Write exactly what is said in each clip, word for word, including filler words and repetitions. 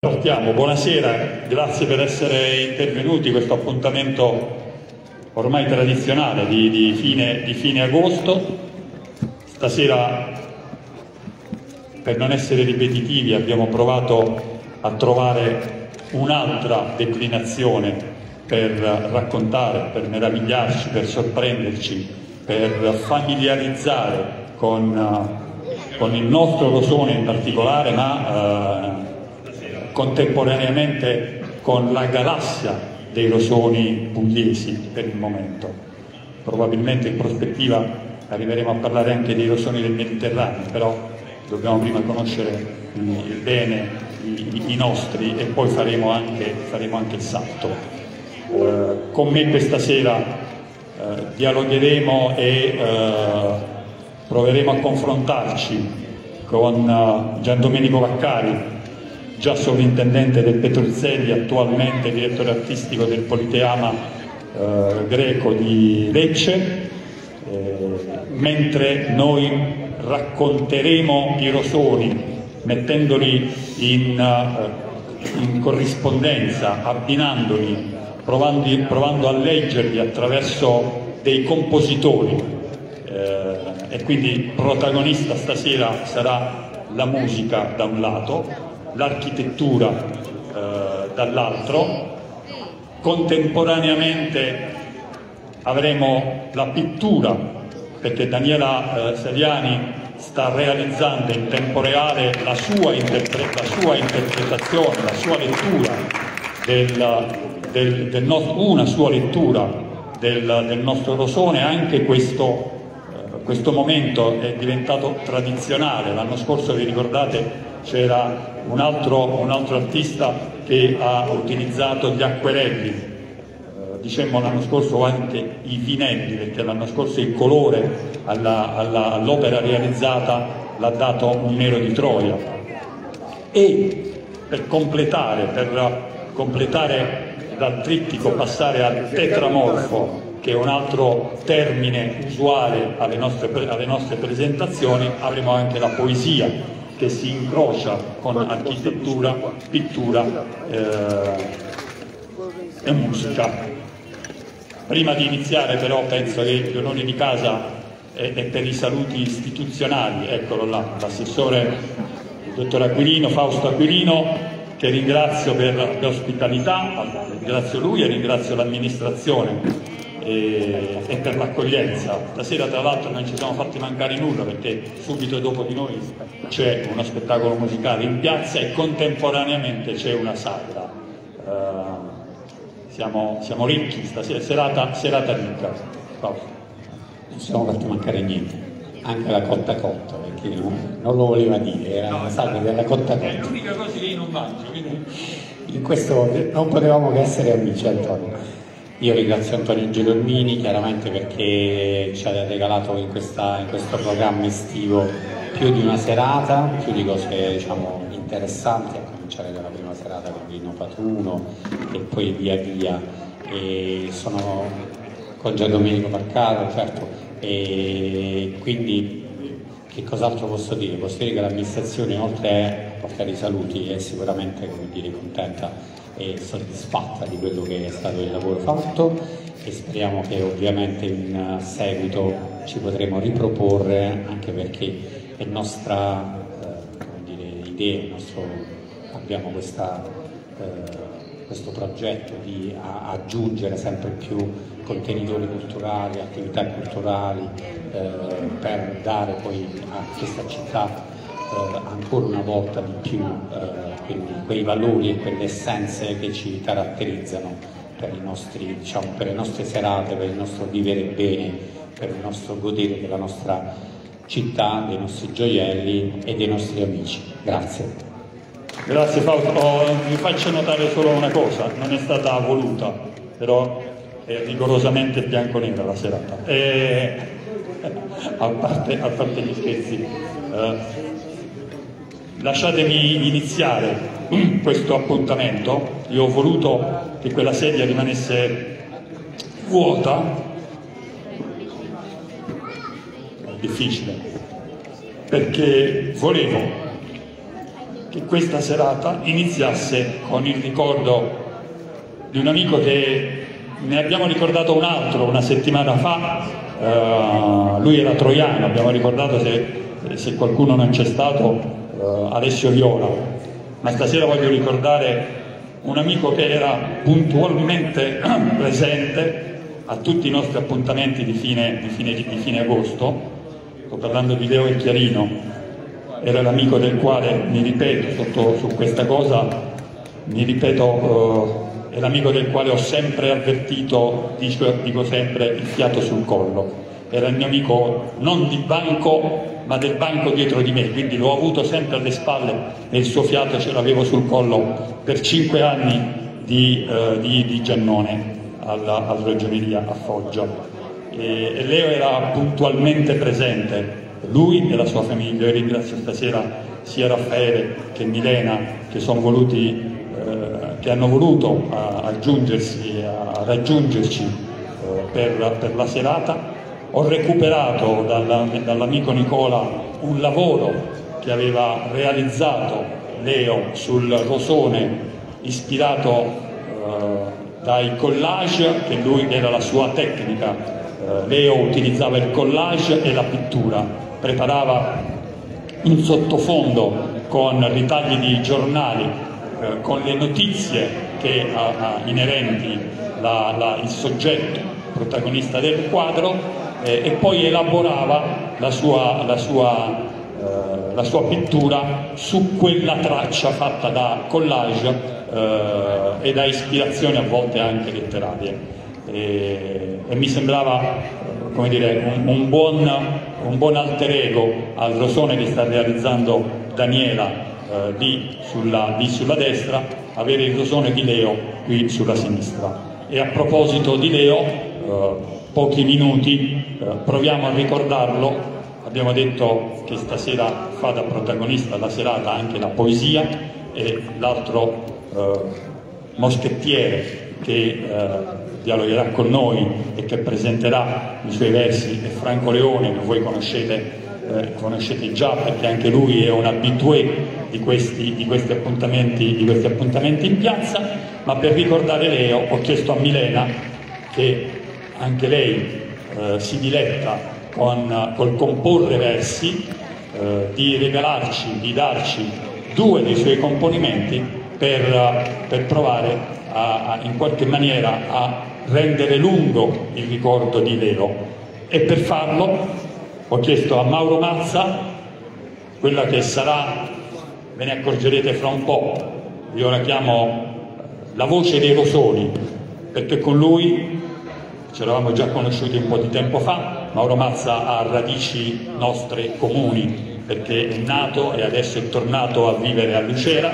Partiamo, buonasera, grazie per essere intervenuti, questo appuntamento ormai tradizionale di, di, fine, di fine agosto. Stasera, per non essere ripetitivi, abbiamo provato a trovare un'altra declinazione per raccontare, per meravigliarci, per sorprenderci, per familiarizzare con, con il nostro Rosone in particolare, ma eh, contemporaneamente con la galassia dei rosoni pugliesi per il momento. Probabilmente in prospettiva arriveremo a parlare anche dei rosoni del Mediterraneo, però dobbiamo prima conoscere bene i, i nostri e poi faremo anche, faremo anche il salto. Eh, con me questa sera eh, dialogheremo e eh, proveremo a confrontarci con uh, Gian Domenico Vaccari, già sovrintendente del Petruzzelli, attualmente direttore artistico del Politeama eh, greco di Lecce, eh, mentre noi racconteremo i rosoni mettendoli in, uh, in corrispondenza, abbinandoli, provando, provando a leggerli attraverso dei compositori, eh, e quindi protagonista stasera sarà la musica da un lato, l'architettura eh, dall'altro. Contemporaneamente avremo la pittura, perché Daniela eh, Seriani sta realizzando in tempo reale la sua, interpre la sua interpretazione, la sua lettura, del, del, del no una sua lettura del, del nostro Rosone. Anche questo, eh, questo momento è diventato tradizionale. L'anno scorso, vi ricordate, c'era un altro, un altro artista che ha utilizzato gli acquerelli, eh, dicemmo l'anno scorso anche i vinelli, perché l'anno scorso il colore all'opera realizzata l'ha dato un Nero di Troia. E per completare, per completare dal trittico, passare al tetramorfo, che è un altro termine usuale alle nostre, alle nostre presentazioni, avremo anche la poesia, che si incrocia con architettura, pittura eh, e musica. Prima di iniziare però penso che l'onore di casa è, è per i saluti istituzionali. Eccolo là, l'assessore, il dottor Aquilino, Fausto Aquilino, che ringrazio per l'ospitalità, ringrazio lui e ringrazio l'amministrazione e, e per l'accoglienza. Stasera tra l'altro non ci siamo fatti mancare nulla, perché subito dopo di noi c'è uno spettacolo musicale in piazza e contemporaneamente c'è una sagra. Uh, siamo, siamo ricchi stasera, serata, serata ricca. Fausto. Non ci siamo fatti mancare niente, anche la cotta cotta, perché non, non lo voleva dire, era no, la sagra della cotta cotta. È l'unica cosa che io non mangio, quindi... In questo non potevamo che essere amici, Antonio. Io ringrazio Antonio Gelormini chiaramente perché ci ha regalato in, questa, in questo programma estivo più di una serata, più di cose, diciamo, interessanti, a cominciare dalla prima serata con Lino Patruno e poi via via. E sono con Gian Domenico Vaccari, certo, e quindi che cos'altro posso dire? Posso dire che l'amministrazione, oltre a portare i saluti, è sicuramente, come dire, contenta e soddisfatta di quello che è stato il lavoro fatto, e speriamo che ovviamente in seguito ci potremo riproporre, anche perché è nostra eh, come dire, idea, nostro, abbiamo questa, eh, questo progetto di a, aggiungere sempre più contenitori culturali, attività culturali, eh, per dare poi a questa città Eh, ancora una volta di più eh, quindi quei valori e quelle essenze che ci caratterizzano per, i nostri, diciamo, per le nostre serate, per il nostro vivere bene, per il nostro godere della nostra città, dei nostri gioielli e dei nostri amici. Grazie. Grazie Fausto. Oh, vi faccio notare solo una cosa, non è stata voluta, però è rigorosamente bianco-nera la serata. E, a, parte, a parte gli scherzi, eh, lasciatemi iniziare questo appuntamento. Io ho voluto che quella sedia rimanesse vuota, è difficile, perché volevo che questa serata iniziasse con il ricordo di un amico che ne abbiamo ricordato un altro una settimana fa, uh, lui era troiano, abbiamo ricordato, se, se qualcuno non c'è stato, uh, Alessio Viola, ma stasera voglio ricordare un amico che era puntualmente presente a tutti i nostri appuntamenti di fine, di fine, di fine agosto. Sto parlando di Leo El Chiarino, era l'amico del quale, mi ripeto, sotto, su questa cosa, mi ripeto, eh, è l'amico del quale ho sempre avvertito, dico, dico sempre, il fiato sul collo. Era il mio amico non di banco, ma del banco dietro di me, quindi l'ho avuto sempre alle spalle e il suo fiato ce l'avevo sul collo per cinque anni di, eh, di, di Giannone alla, alla ragioneria a Foggia. E, e Leo era puntualmente presente, lui e la sua famiglia. Io ringrazio stasera sia Raffaele che Milena che sono voluti, eh, che hanno voluto a, aggiungersi, a raggiungerci eh, per, per la serata. Ho recuperato dalla, dall'amico Nicola un lavoro che aveva realizzato Leo sul rosone, ispirato eh, dai collage, che lui era la sua tecnica. Eh, Leo utilizzava il collage e la pittura, preparava un sottofondo con ritagli di giornali, eh, con le notizie che a, a, inerenti la, la, il soggetto protagonista del quadro, eh, e poi elaborava la sua, la, sua, eh, la sua pittura su quella traccia fatta da collage eh, e da ispirazioni a volte anche letterarie. E, e mi sembrava, come dire, un, un, buon, un buon alter ego al rosone che sta realizzando Daniela eh, lì, sulla, lì sulla destra, avere il rosone di Leo qui sulla sinistra. E a proposito di Leo, eh, pochi minuti, eh, proviamo a ricordarlo. Abbiamo detto che stasera fa da protagonista la serata anche la poesia, e l'altro eh, moschettiere che eh, dialogherà con noi e che presenterà i suoi versi è Franco Leone, che voi conoscete, eh, conoscete già, perché anche lui è un habitué di questi, di questi appuntamenti, di questi appuntamenti in piazza. Ma per ricordare Leo ho chiesto a Milena, che anche lei eh, si diletta con, col comporre versi, eh, di regalarci, di darci due dei suoi componimenti per, per provare a, a, in qualche maniera a rendere lungo il ricordo di Leo. E per farlo ho chiesto a Mauro Mazza quella che sarà, ve ne accorgerete fra un po', io la chiamo la voce dei rosoni, perché con lui ci eravamo già conosciuti un po' di tempo fa. Mauro Mazza ha radici nostre comuni, perché è nato e adesso è tornato a vivere a Lucera,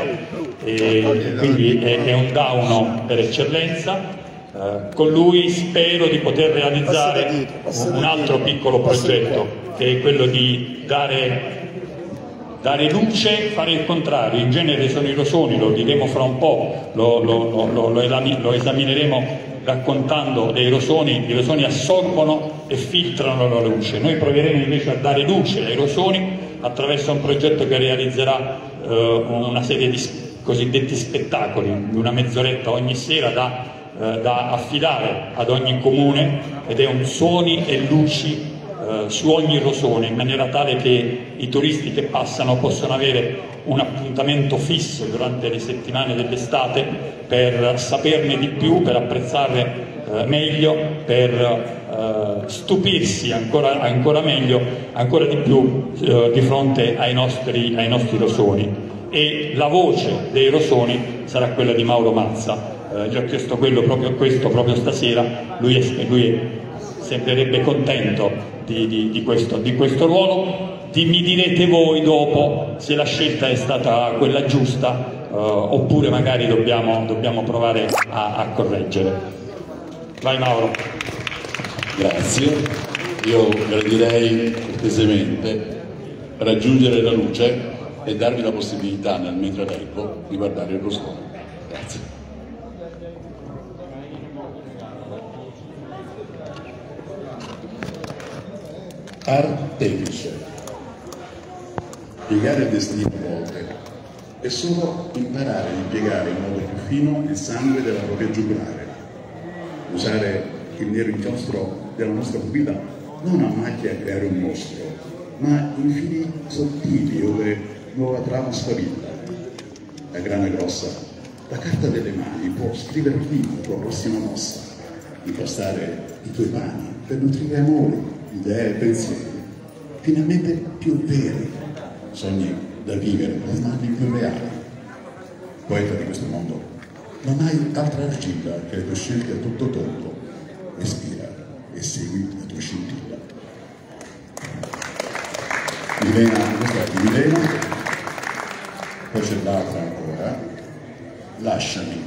e quindi è, è un dauno per eccellenza. Eh, con lui spero di poter realizzare un altro piccolo progetto, che è quello di dare, dare luce, fare il contrario. In genere sono i rosoni, lo diremo fra un po', lo, lo, lo, lo, lo esamineremo raccontando dei rosoni. I rosoni assorbono e filtrano la luce. Noi proveremo invece a dare luce ai rosoni attraverso un progetto che realizzerà eh, una serie di cosiddetti spettacoli, una mezz'oretta ogni sera da, eh, da affidare ad ogni comune, ed è un suoni e luci eh, su ogni rosone, in maniera tale che i turisti che passano possono avere un appuntamento fisso durante le settimane dell'estate per saperne di più, per apprezzarne eh, meglio, per eh, stupirsi ancora, ancora meglio, ancora di più eh, di fronte ai nostri, ai nostri rosoni. E la voce dei rosoni sarà quella di Mauro Mazza. Eh, gli ho chiesto quello proprio, questo proprio stasera, lui, è, lui sembrerebbe contento di, di, di, questo, di questo ruolo. Di, mi direte voi dopo se la scelta è stata quella giusta, eh, oppure magari dobbiamo, dobbiamo provare a, a correggere. Vai Mauro. Grazie. Io gradirei cortesemente raggiungere la luce e darvi la possibilità, nel mentre leggo, di guardare il rosone. Grazie. Artefice. Piegare il destino a volte è solo imparare a impiegare in modo più fino il sangue della propria giugulare, usare il nero inchiostro della nostra pupilla non a macchia a creare un mostro, ma in fili sottili dove nuova trama sfavilla. La grana grossa, la carta delle mani può scrivere qui la tua prossima mossa, impostare i tuoi pani per nutrire amore, idee e pensieri, finalmente più veri, sogni da vivere, plasmarli più reali. Poeta di questo mondo, non hai altra argilla che le tue scelte a tutto tondo. Respira e segui la tua scintilla. Milena, questa è di Milena, poi c'è l'altra ancora. Lasciami.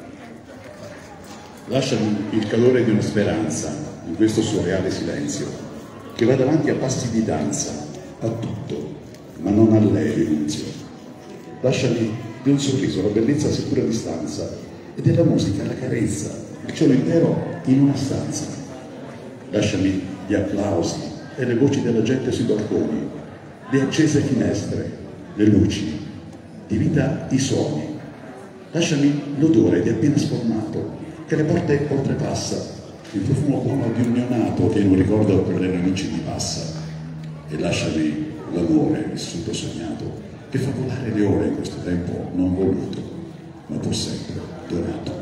Lasciami il calore di una speranza in questo surreale silenzio, che va davanti a passi di danza, a tutto, ma non a lei rinunzio. Lasciami di un sorriso la bellezza seppur a distanza, e della musica la carezza, il cielo intero in una stanza. Lasciami gli applausi e le voci della gente sui balconi, le accese finestre, le luci, di vita i suoni. Lasciami l'odore di appena sformato, che le porte oltrepassa, il profumo buono di un neonato che in un ricordo per le narici mi passa. E lasciami l'amore vissuto sognato, che fa volare le ore in questo tempo non voluto, ma pur sempre donato.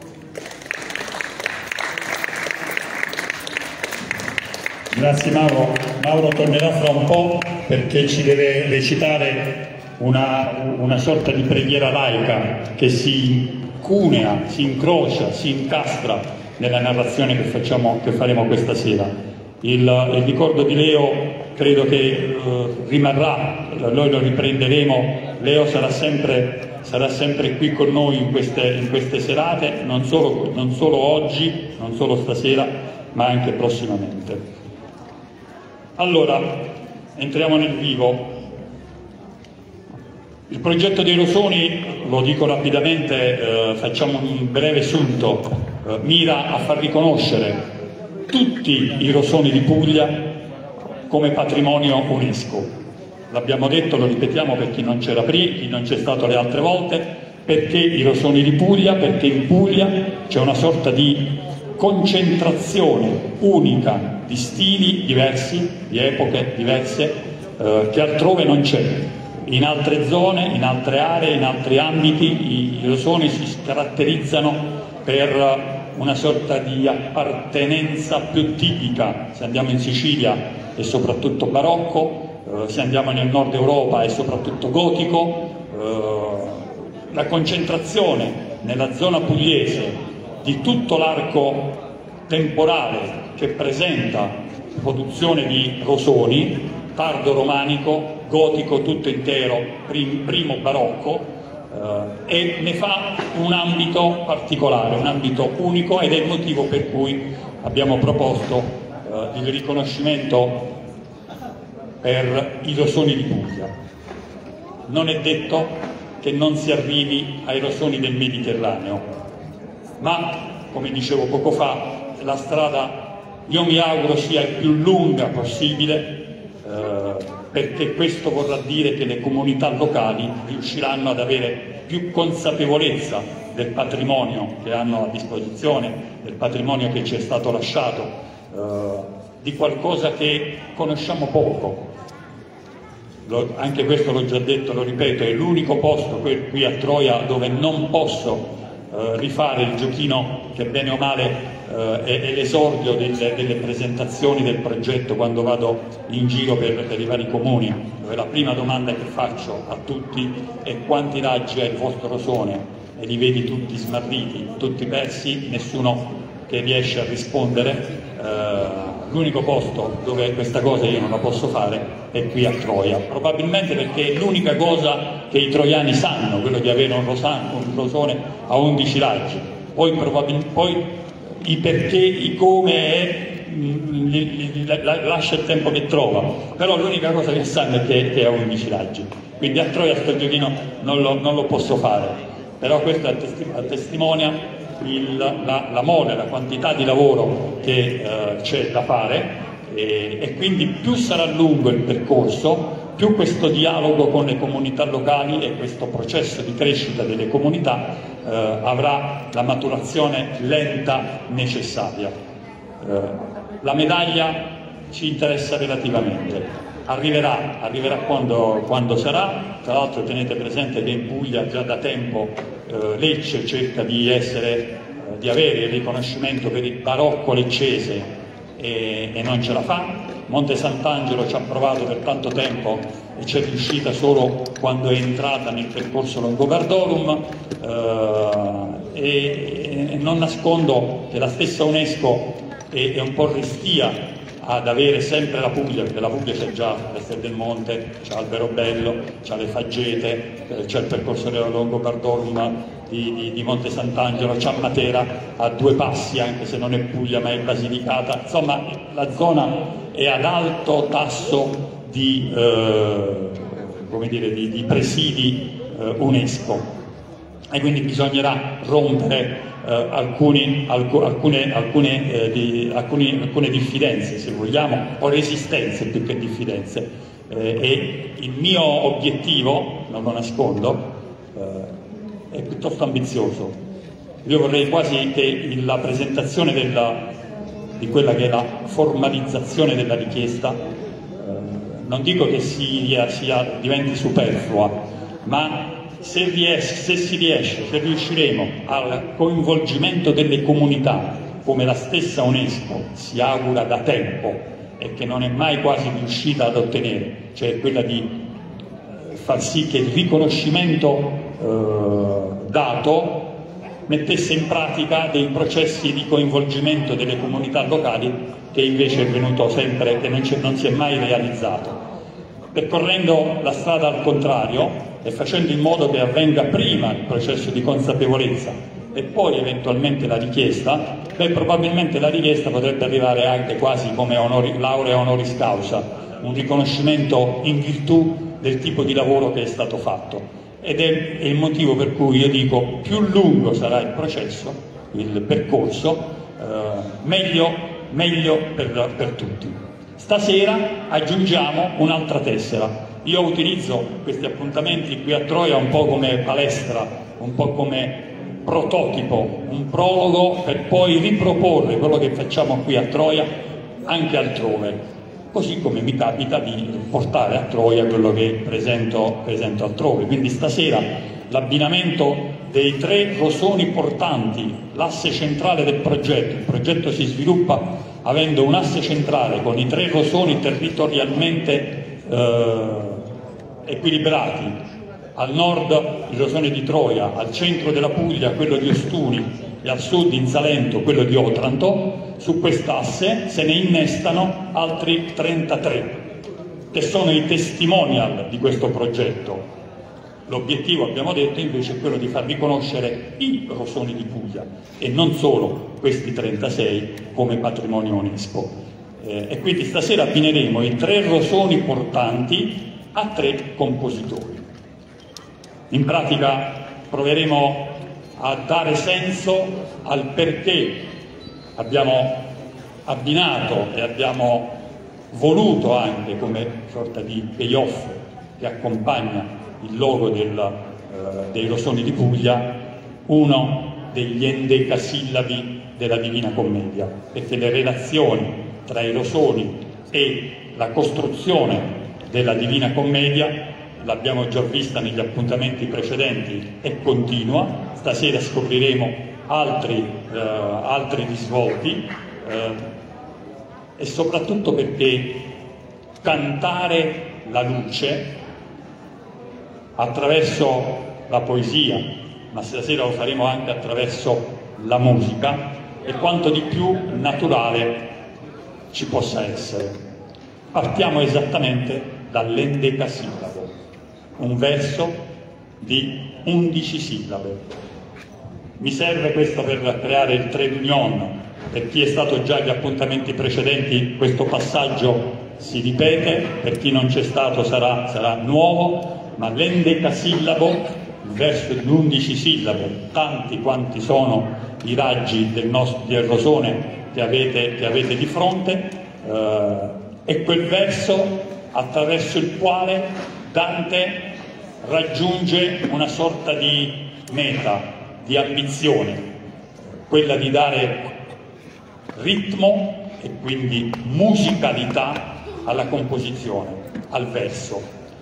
Grazie Mauro. Mauro tornerà fra un po' perché ci deve recitare una, una sorta di preghiera laica che si cunea, si incrocia, si incastra nella narrazione che, facciamo, che faremo questa sera. Il, il ricordo di Leo credo che eh, rimarrà, noi lo riprenderemo. Leo sarà sempre, sarà sempre qui con noi in queste, in queste serate, non solo, non solo oggi, non solo stasera, ma anche prossimamente. Allora, entriamo nel vivo. Il progetto dei Rosoni, lo dico rapidamente, eh, facciamo un breve sunto, eh, mira a far riconoscere tutti i rosoni di Puglia come patrimonio UNESCO. L'abbiamo detto, lo ripetiamo per chi non c'era prima, chi non c'è stato le altre volte, perché i rosoni di Puglia, perché in Puglia c'è una sorta di concentrazione unica di stili diversi, di epoche diverse, eh, che altrove non c'è. In altre zone, in altre aree, in altri ambiti, i, i rosoni si caratterizzano per una sorta di appartenenza più tipica. Se andiamo in Sicilia è soprattutto barocco, eh, se andiamo nel nord Europa è soprattutto gotico. Eh, la concentrazione nella zona pugliese di tutto l'arco temporale che presenta produzione di rosoni, tardo romanico, gotico tutto intero, prim, primo barocco, eh, e ne fa un ambito particolare, un ambito unico, ed è il motivo per cui abbiamo proposto eh, il riconoscimento per i rosoni di Puglia. Non è detto che non si arrivi ai rosoni del Mediterraneo, ma, come dicevo poco fa, la strada io mi auguro sia il più lunga possibile, eh, perché questo vorrà dire che le comunità locali riusciranno ad avere più consapevolezza del patrimonio che hanno a disposizione, del patrimonio che ci è stato lasciato, eh, di qualcosa che conosciamo poco. Lo, anche questo l'ho già detto, lo ripeto, è l'unico posto qui a Troia dove non posso Uh, rifare il giochino che bene o male uh, è, è l'esordio delle, delle presentazioni del progetto quando vado in giro per, per i vari comuni, dove la prima domanda che faccio a tutti è: quanti raggi ha il vostro rosone? E li vedi tutti smarriti, tutti persi, nessuno che riesce a rispondere. Uh, l'unico posto dove questa cosa io non la posso fare è qui a Troia, probabilmente perché è l'unica cosa che i troiani sanno, quello di avere un, rosano, un rosone a undici raggi. Poi, poi i perché, i come è, li, li, la, lascia il tempo che trova, però l'unica cosa che sanno è che, che è a undici raggi. Quindi a Troia sto giochino non lo, non lo posso fare, però questo attestimonia il, la, la mole, la quantità di lavoro che eh, c'è da fare, e, e quindi più sarà lungo il percorso, più questo dialogo con le comunità locali e questo processo di crescita delle comunità eh, avrà la maturazione lenta necessaria. Eh, la medaglia ci interessa relativamente, arriverà, arriverà quando, quando sarà. Tra l'altro tenete presente che in Puglia già da tempo eh, Lecce cerca di, essere, eh, di avere il riconoscimento per il barocco leccese e, e non ce la fa. Monte Sant'Angelo ci ha provato per tanto tempo e ci è riuscita solo quando è entrata nel percorso Longobardorum eh, e, e non nascondo che la stessa UNESCO è, è un po' restia ad avere sempre la Puglia, perché la Puglia c'è già l'Ester del Monte, c'è Alberobello, c'è le Faggete, c'è il percorso del Longobardorum di, di, di Monte Sant'Angelo, c'è Matera a due passi, anche se non è Puglia ma è Basilicata. Insomma, la zona è ad alto tasso di, eh, come dire, di, di presidi eh, UNESCO e quindi bisognerà rompere eh, alcuni, alc alcune, alcune, eh, di, alcuni, alcune diffidenze, se vogliamo, o resistenze più che diffidenze. Eh, e il mio obiettivo, non lo nascondo, eh, è piuttosto ambizioso. Io vorrei quasi che la presentazione della, di quella che è la formalizzazione della richiesta, eh, non dico che sia, sia, diventi superflua, ma se, riesce, se si riesce, se riusciremo al coinvolgimento delle comunità, come la stessa UNESCO si augura da tempo e che non è mai quasi riuscita ad ottenere, cioè quella di far sì che il riconoscimento eh, dato mettesse in pratica dei processi di coinvolgimento delle comunità locali che invece è venuto sempre, che non, non si è mai realizzato. Percorrendo la strada al contrario e facendo in modo che avvenga prima il processo di consapevolezza e poi eventualmente la richiesta, beh, probabilmente la richiesta potrebbe arrivare anche quasi come onori, laurea honoris causa, un riconoscimento in virtù del tipo di lavoro che è stato fatto. Ed è, è il motivo per cui io dico più lungo sarà il processo, il percorso, eh, meglio, meglio per, per tutti. Stasera aggiungiamo un'altra tessera. Io utilizzo questi appuntamenti qui a Troia un po' come palestra, un po' come prototipo, un prologo per poi riproporre quello che facciamo qui a Troia anche altrove, così come mi capita di portare a Troia quello che presento, presento altrove. Quindi stasera l'abbinamento dei tre rosoni portanti, l'asse centrale del progetto. Il progetto si sviluppa avendo un asse centrale con i tre rosoni territorialmente eh, equilibrati. Al nord il rosone di Troia, al centro della Puglia quello di Ostuni e al sud in Salento quello di Otranto. Su quest'asse se ne innestano altri trentatré che sono i testimonial di questo progetto. L'obiettivo, abbiamo detto, invece è quello di far riconoscere i rosoni di Puglia e non solo questi trentasei come patrimonio UNESCO. Eh, e quindi stasera abbineremo i tre rosoni portanti a tre compositori. In pratica proveremo a dare senso al perché abbiamo abbinato e abbiamo voluto anche come sorta di payoff che accompagna il logo del, eh, dei rosoni di Puglia, uno degli endecasillabi della Divina Commedia, perché le relazioni tra i rosoni e la costruzione della Divina Commedia l'abbiamo già vista negli appuntamenti precedenti e continua. Stasera scopriremo altri, eh, altri risvolti eh, e soprattutto perché cantare la luce attraverso la poesia, ma stasera lo faremo anche attraverso la musica, e quanto di più naturale ci possa essere. Partiamo esattamente dall'endecasillabo, un verso di undici sillabe. Mi serve questo per creare il trade union. Per chi è stato già agli appuntamenti precedenti questo passaggio si ripete, per chi non c'è stato sarà, sarà nuovo, ma l'endecasillabo, il verso di undici sillabe, tanti quanti sono i raggi del, nostro, del rosone che avete, che avete di fronte, eh, è quel verso attraverso il quale Dante raggiunge una sorta di meta, di ambizione, quella di dare ritmo e quindi musicalità alla composizione, al verso.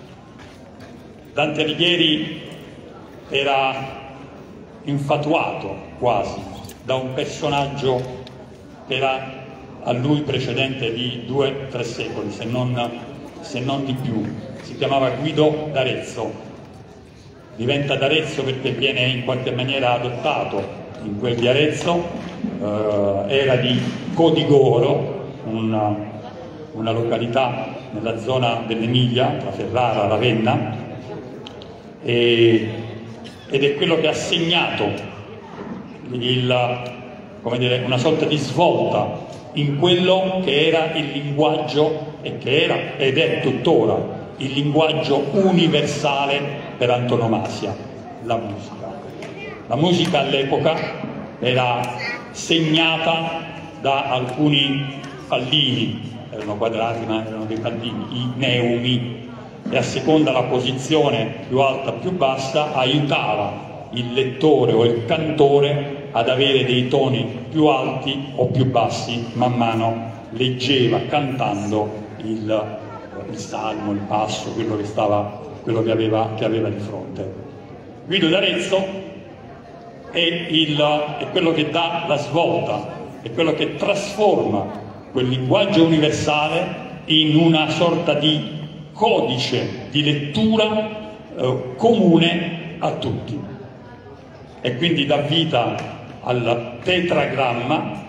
Dante Alighieri era infatuato quasi da un personaggio che era a lui precedente di due o tre secoli, se non, se non di più. Si chiamava Guido d'Arezzo. Diventa d'Arezzo perché viene in qualche maniera adottato in quel di Arezzo, eh, era di Codigoro, una, una località nella zona dell'Emilia, tra Ferrara e Ravenna, e, ed è quello che ha segnato il, come dire, una sorta di svolta in quello che era il linguaggio e che era ed è tuttora il linguaggio universale per antonomasia, la musica. La musica all'epoca era segnata da alcuni pallini, erano quadrati ma erano dei pallini, i neumi, e a seconda la posizione più alta o più bassa aiutava il lettore o il cantore ad avere dei toni più alti o più bassi man mano leggeva cantando il il salmo, il passo, quello che, stava, quello che, aveva, che aveva di fronte. Guido d'Arezzo è, il, è quello che dà la svolta, è quello che trasforma quel linguaggio universale in una sorta di codice di lettura eh, comune a tutti. E quindi dà vita al tetragramma,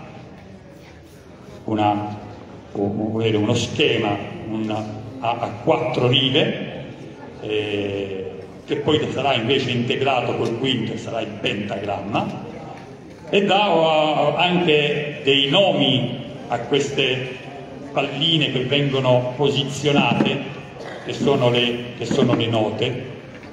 una, uno schema, una, a, a quattro rive, eh, che poi sarà invece integrato col quinto e sarà il pentagramma, e dà uh, anche dei nomi a queste palline che vengono posizionate, che sono le, che sono le note.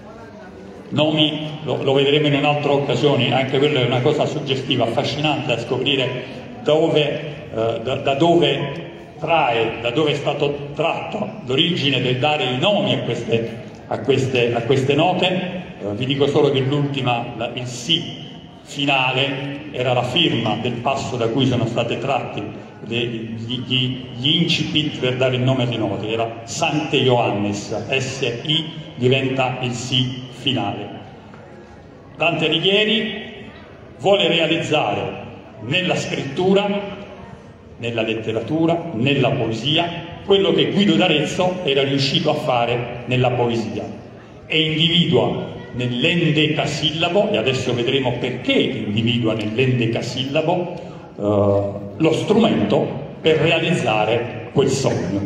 Nomi, lo, lo vedremo in un'altra occasione, anche quello è una cosa suggestiva, affascinante da scoprire dove, eh, da, da dove trae, da dove è stato tratto l'origine del dare i nomi a queste, a queste, a queste note. Eh, vi dico solo che l'ultima, il Si finale, era la firma del passo da cui sono state tratti gli, gli, gli incipit per dare il nome alle note, era Sancte Ioannes, S I diventa il Si finale. Dante Alighieri vuole realizzare nella scrittura, nella letteratura, nella poesia, quello che Guido d'Arezzo era riuscito a fare nella poesia, e individua nell'endecasillabo, e adesso vedremo perché individua nell'endecasillabo eh, lo strumento per realizzare quel sogno.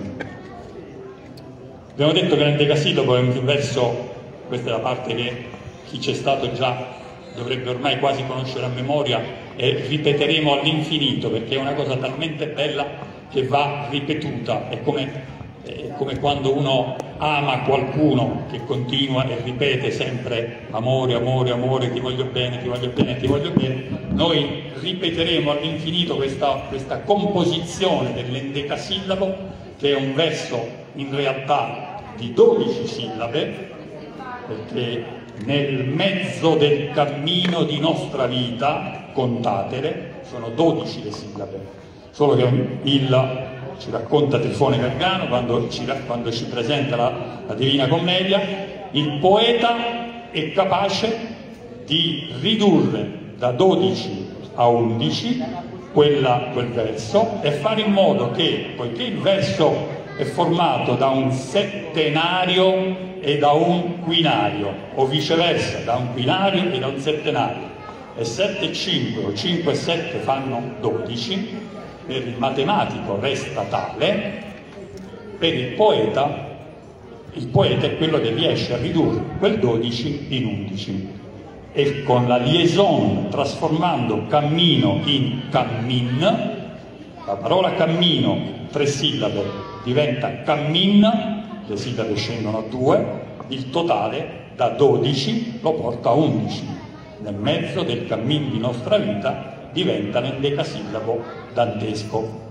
Abbiamo detto che l'endecasillabo è un verso, questa è la parte che chi c'è stato già dovrebbe ormai quasi conoscere a memoria, e ripeteremo all'infinito perché è una cosa talmente bella che va ripetuta. È come, è come quando uno ama qualcuno che continua e ripete sempre amore, amore, amore, ti voglio bene, ti voglio bene, ti voglio bene. Noi ripeteremo all'infinito questa, questa composizione dell'endecasillabo, che è un verso in realtà di dodici sillabe, perché nel mezzo del cammino di nostra vita, contatele, sono dodici le sillabe, solo che il, ci racconta Trifone Gargano quando ci, quando ci presenta la, la Divina Commedia, il poeta è capace di ridurre da dodici a undici quella, quel verso, e fare in modo che, poiché il verso è formato da un settenario e da un quinario, o viceversa, da un quinario e da un settenario, e sette e cinque o cinque e sette fanno dodici, per il matematico resta tale, per il poeta, il poeta è quello che riesce a ridurre quel dodici in undici, e con la liaison, trasformando cammino in cammin, la parola cammino, tre sillabe, diventa cammin, le sillabe scendono a due, il totale da dodici lo porta a undici. Nel mezzo del cammin di nostra vita diventa l'endecasillabo dantesco.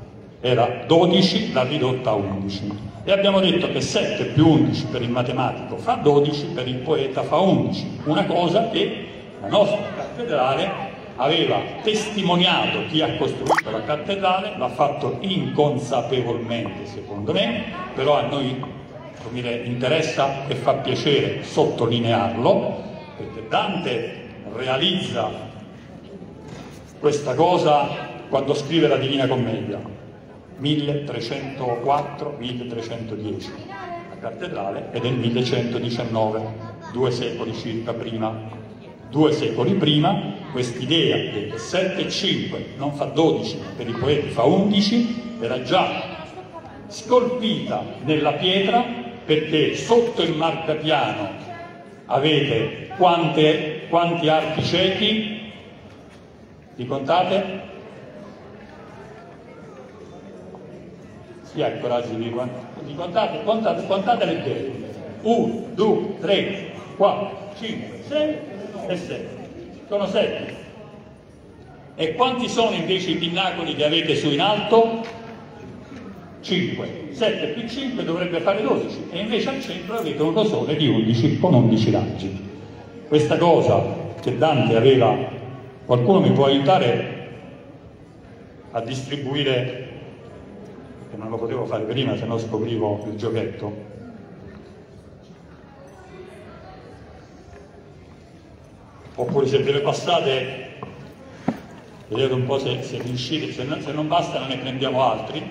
era dodici, l'ha ridotta a undici. E abbiamo detto che sette più undici per il matematico fa dodici, per il poeta fa undici, una cosa che la nostra cattedrale aveva testimoniato. Chi ha costruito la cattedrale l'ha fatto inconsapevolmente, secondo me, però a noi, come dire, interessa e fa piacere sottolinearlo, perché Dante realizza questa cosa quando scrive la Divina Commedia, milletrecentoquattro milletrecentodieci. La cattedrale è del millecentodiciannove, due secoli circa prima. Due secoli prima quest'idea che sette e cinque non fa dodici, per i poeti fa undici, era già scolpita nella pietra, perché sotto il marcapiano avete quante, quanti archi ciechi? Li contate? Chi ha il coraggio di, di contate? Contate, contatele bene. uno, due, tre, quattro, cinque, sei e sette. Sono sette. E quanti sono invece i pinnacoli che avete su in alto? cinque. sette più cinque dovrebbe fare dodici, e invece al centro avete un rosone di undici con undici raggi. Questa cosa che Dante aveva, qualcuno mi può aiutare a distribuire, che non lo potevo fare prima, se no scoprivo il giochetto. Oppure se ve le passate, vedete un po' se, se riuscite, se non, se non bastano ne prendiamo altri.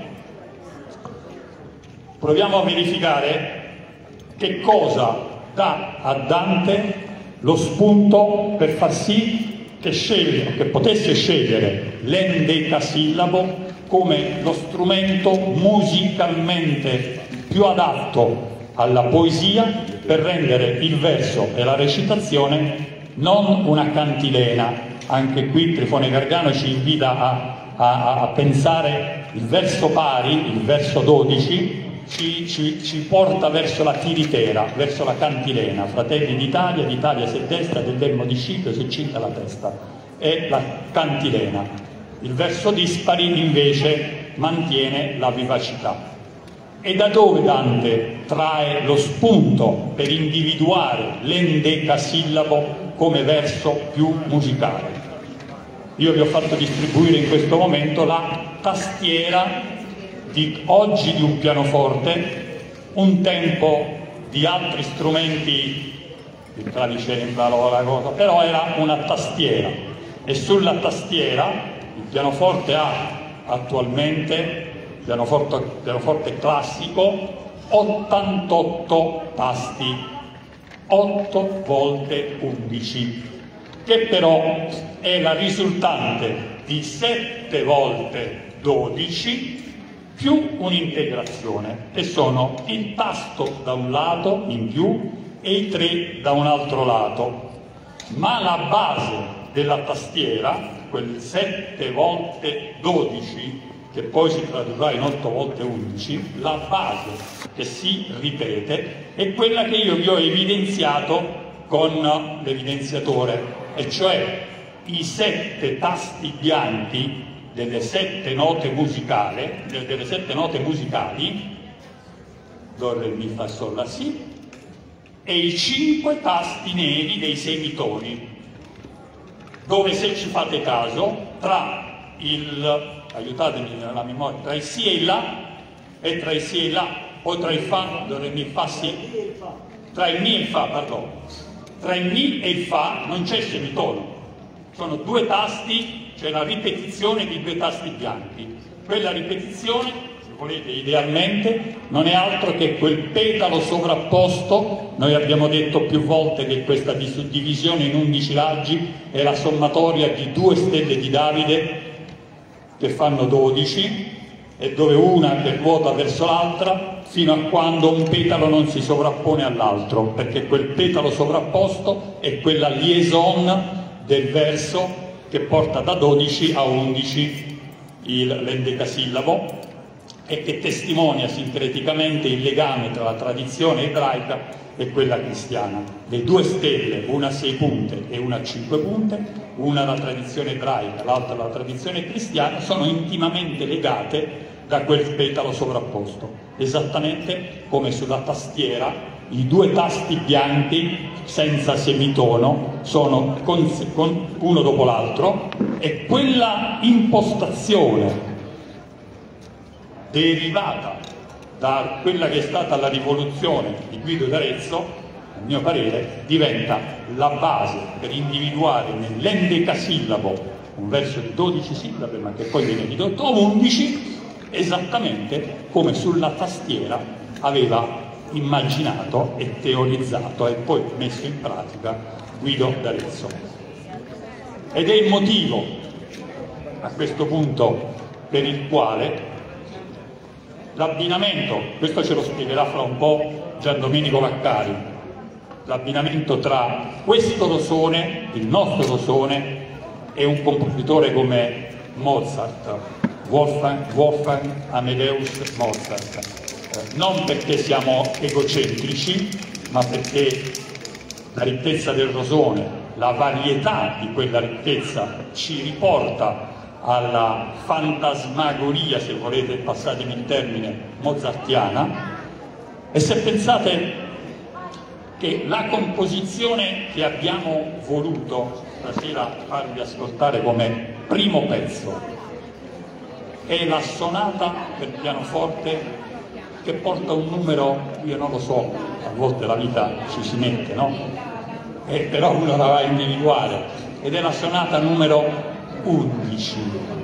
Proviamo a verificare che cosa dà a Dante lo spunto per far sì che, sceglie, che potesse scegliere l'endecasillabo come lo strumento musicalmente più adatto alla poesia per rendere il verso e la recitazione non una cantilena. Anche qui Trifone Gargano ci invita a, a, a pensare il verso pari, il verso dodici, ci, ci, ci porta verso la tiritera, verso la cantilena. Fratelli d'Italia, d'Italia se destra, del lemmo di Scipio se cinta la testa. È la cantilena. Il verso dispari invece mantiene la vivacità. E da dove Dante trae lo spunto per individuare l'endecasillabo come verso più musicale? Io vi ho fatto distribuire in questo momento la tastiera di oggi di un pianoforte, un tempo di altri strumenti, il clavicembalo, la cosa, però era una tastiera, e sulla tastiera il pianoforte ha attualmente, pianoforte, pianoforte classico, ottantotto tasti, otto volte undici, che però è la risultante di sette volte dodici più un'integrazione, che sono il tasto da un lato in più e i tre da un altro lato. Ma la base della tastiera, quel sette volte dodici, che poi si tradurrà in otto volte undici, la base che si ripete è quella che io vi ho evidenziato con l'evidenziatore, e cioè i sette tasti bianchi delle sette note musicali, delle sette note musicali, do, re, mi, fa, sol, la, si, e i cinque tasti neri dei semitoni, dove, se ci fate caso, tra il, aiutatemi nella memoria, tra il si e il la, e tra il si e il la, o tra il fa, do, re, mi, fa, si, tra il mi e il fa, perdono, tra il mi e il fa non c'è semitono, sono due tasti, c'è la ripetizione di due tasti bianchi. Quella ripetizione, se volete, idealmente, non è altro che quel petalo sovrapposto. Noi abbiamo detto più volte che questa suddivisione in undici raggi è la sommatoria di due stelle di Davide che fanno dodici, e dove una che ruota verso l'altra fino a quando un petalo non si sovrappone all'altro, perché quel petalo sovrapposto è quella liaison del verso che porta da dodici a undici l'endecasillabo, e che testimonia sincreticamente il legame tra la tradizione ebraica e quella cristiana. Le due stelle, una a sei punte e una a cinque punte, una la tradizione ebraica, l'altra la tradizione cristiana, sono intimamente legate da quel petalo sovrapposto, esattamente come sulla tastiera i due tasti bianchi senza semitono sono con, con uno dopo l'altro, e quella impostazione derivata da quella che è stata la rivoluzione di Guido d'Arezzo, a mio parere, diventa la base per individuare nell'endecasillabo, un verso di dodici sillabe ma che poi viene ridotto a undici, esattamente come sulla tastiera aveva immaginato e teorizzato e poi messo in pratica Guido d'Arezzo. Ed è il motivo, a questo punto, per il quale l'abbinamento, questo ce lo spiegherà fra un po' Gian Domenico Vaccari, l'abbinamento tra questo rosone, il nostro rosone, e un compositore come Mozart, Wolfgang, Wolfgang Amadeus Mozart. Non perché siamo egocentrici, ma perché la ricchezza del rosone, la varietà di quella ricchezza ci riporta alla fantasmagoria, se volete, passatemi il termine, mozartiana. E se pensate che la composizione che abbiamo voluto stasera farvi ascoltare come primo pezzo è la sonata per pianoforte, che porta un numero, io non lo so, a volte la vita ci si mette, no? E però uno la va a individuare, ed è la sonata numero undici,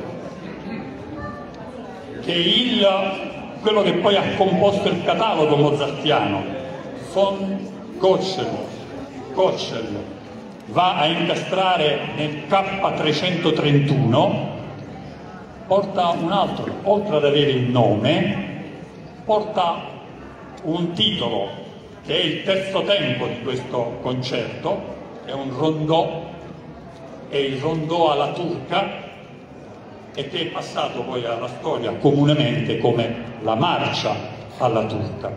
che è il, quello che poi ha composto il catalogo mozartiano, von Gottschall, Gottschall va a incastrare nel K trecentotrentuno, porta un altro, oltre ad avere il nome, porta un titolo che è il terzo tempo di questo concerto, è un rondò, è il rondò alla turca, e che è passato poi alla storia comunemente come la marcia alla turca.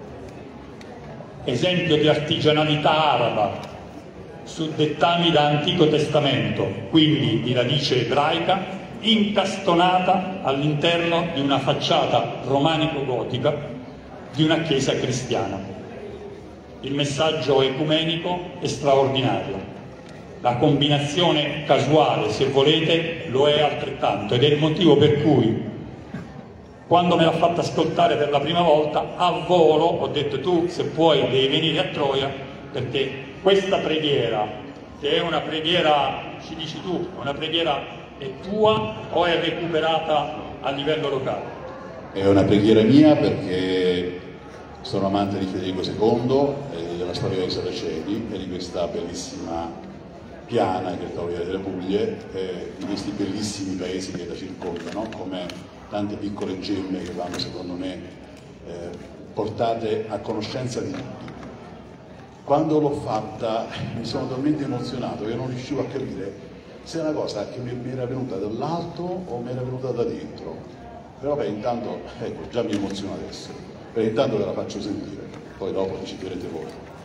Esempio di artigianalità araba su dettami da Antico Testamento, quindi di radice ebraica, incastonata all'interno di una facciata romanico-gotica di una chiesa cristiana. Il messaggio ecumenico è straordinario, la combinazione casuale, se volete, lo è altrettanto, ed è il motivo per cui, quando me l'ha fatta ascoltare per la prima volta, a volo ho detto: tu, se puoi, devi venire a Troia, perché questa preghiera, che è una preghiera, ci dici tu, una preghiera è tua o è recuperata a livello locale? È una preghiera mia, perché sono amante di Federico secondo, e della storia dei Saraceni e di questa bellissima piana che è Troia delle Puglie, e di questi bellissimi paesi che la circondano, come tante piccole gemme che vanno, secondo me, eh, portate a conoscenza di tutti. Quando l'ho fatta mi sono talmente emozionato che non riuscivo a capire se è una cosa che mi, mi era venuta dall'alto o mi era venuta da dentro. Però beh, intanto, ecco, già mi emoziono adesso, perché intanto ve la faccio sentire, poi dopo deciderete voi.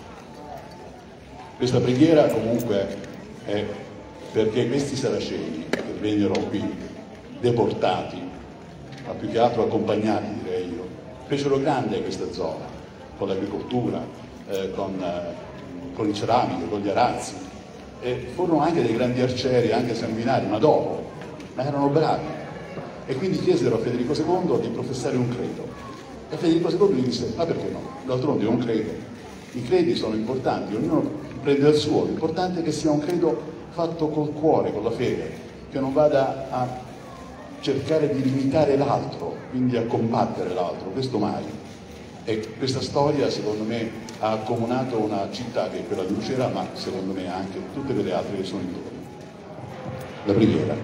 Questa preghiera comunque è perché questi saraceni che vennero qui deportati, ma più che altro accompagnati, direi io, fecero grande questa zona, con l'agricoltura, eh, con, eh, con i ceramiche, con gli arazzi, e furono anche dei grandi arcieri, anche sanguinari, ma dopo, ma erano bravi. E quindi chiesero a Federico secondo di professare un credo. E Federico secondo gli disse: ma perché no? D'altronde è un credo. I credi sono importanti, ognuno prende il suo, l'importante è che sia un credo fatto col cuore, con la fede, che non vada a cercare di limitare l'altro, quindi a combattere l'altro, questo mai. E questa storia, secondo me, ha accomunato una città che è quella di Lucera, ma secondo me anche tutte quelle altre che sono intorno. La preghiera.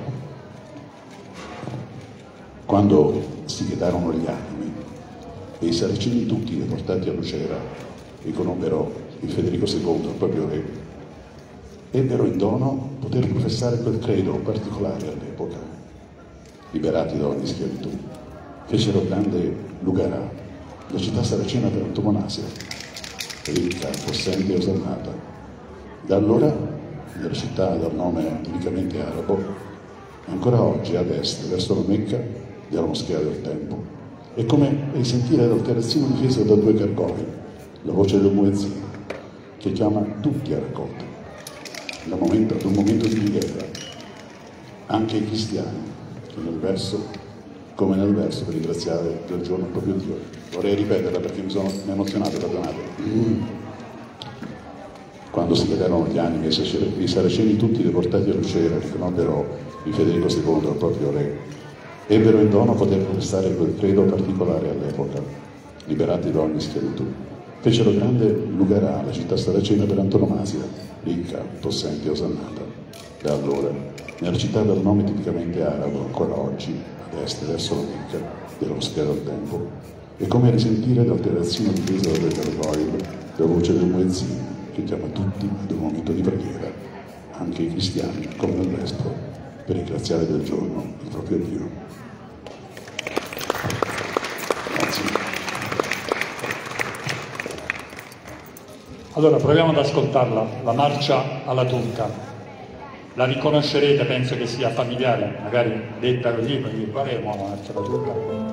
Quando si chetarono gli animi e i saraceni tutti deportati a Lucera riconobbero il Federico secondo, il proprio re, ebbero in dono poter professare quel credo particolare all'epoca, liberati da ogni schiavitù. Fecero grande Lugarà, la città saracena per antonomasia, ricca, possente e osannata. Da allora, nella città dal nome tipicamente arabo, ancora oggi ad est, verso la Mecca, della Moschea del Tempo. È come risentire l'alterazione difesa da due gargoyle, la voce del muezzino, che chiama tutti a raccolta, da momento, ad un momento di preghiera, anche i cristiani, che nel verso, come nel verso, per ringraziare del giorno proprio Dio. Vorrei ripeterla perché mi sono emozionato, perdonate. Quando si legarono gli animi i saraceni tutti deportati all'Ucera riconobbero in Federico secondo il proprio re. Ebbero il dono poter professare quel credo particolare all'epoca, liberati da ogni schiavitù. Fecero grande Lugarà, la città saracena per antonomasia, ricca, possente e osannata. Da allora, nella città dal nome tipicamente arabo, ancora oggi, ad est verso la Mecca, della Moschea del Tempo, è come risentire l'alterazione difesa del gargoyle, la voce del muezzino, che chiama tutti ad un momento di preghiera, anche i cristiani, come nel vespro, per ringraziare del giorno il proprio Dio. Grazie. Allora proviamo ad ascoltarla, la marcia alla turca. La riconoscerete, penso che sia familiare, magari detta così, perché qual è la marcia alla turca?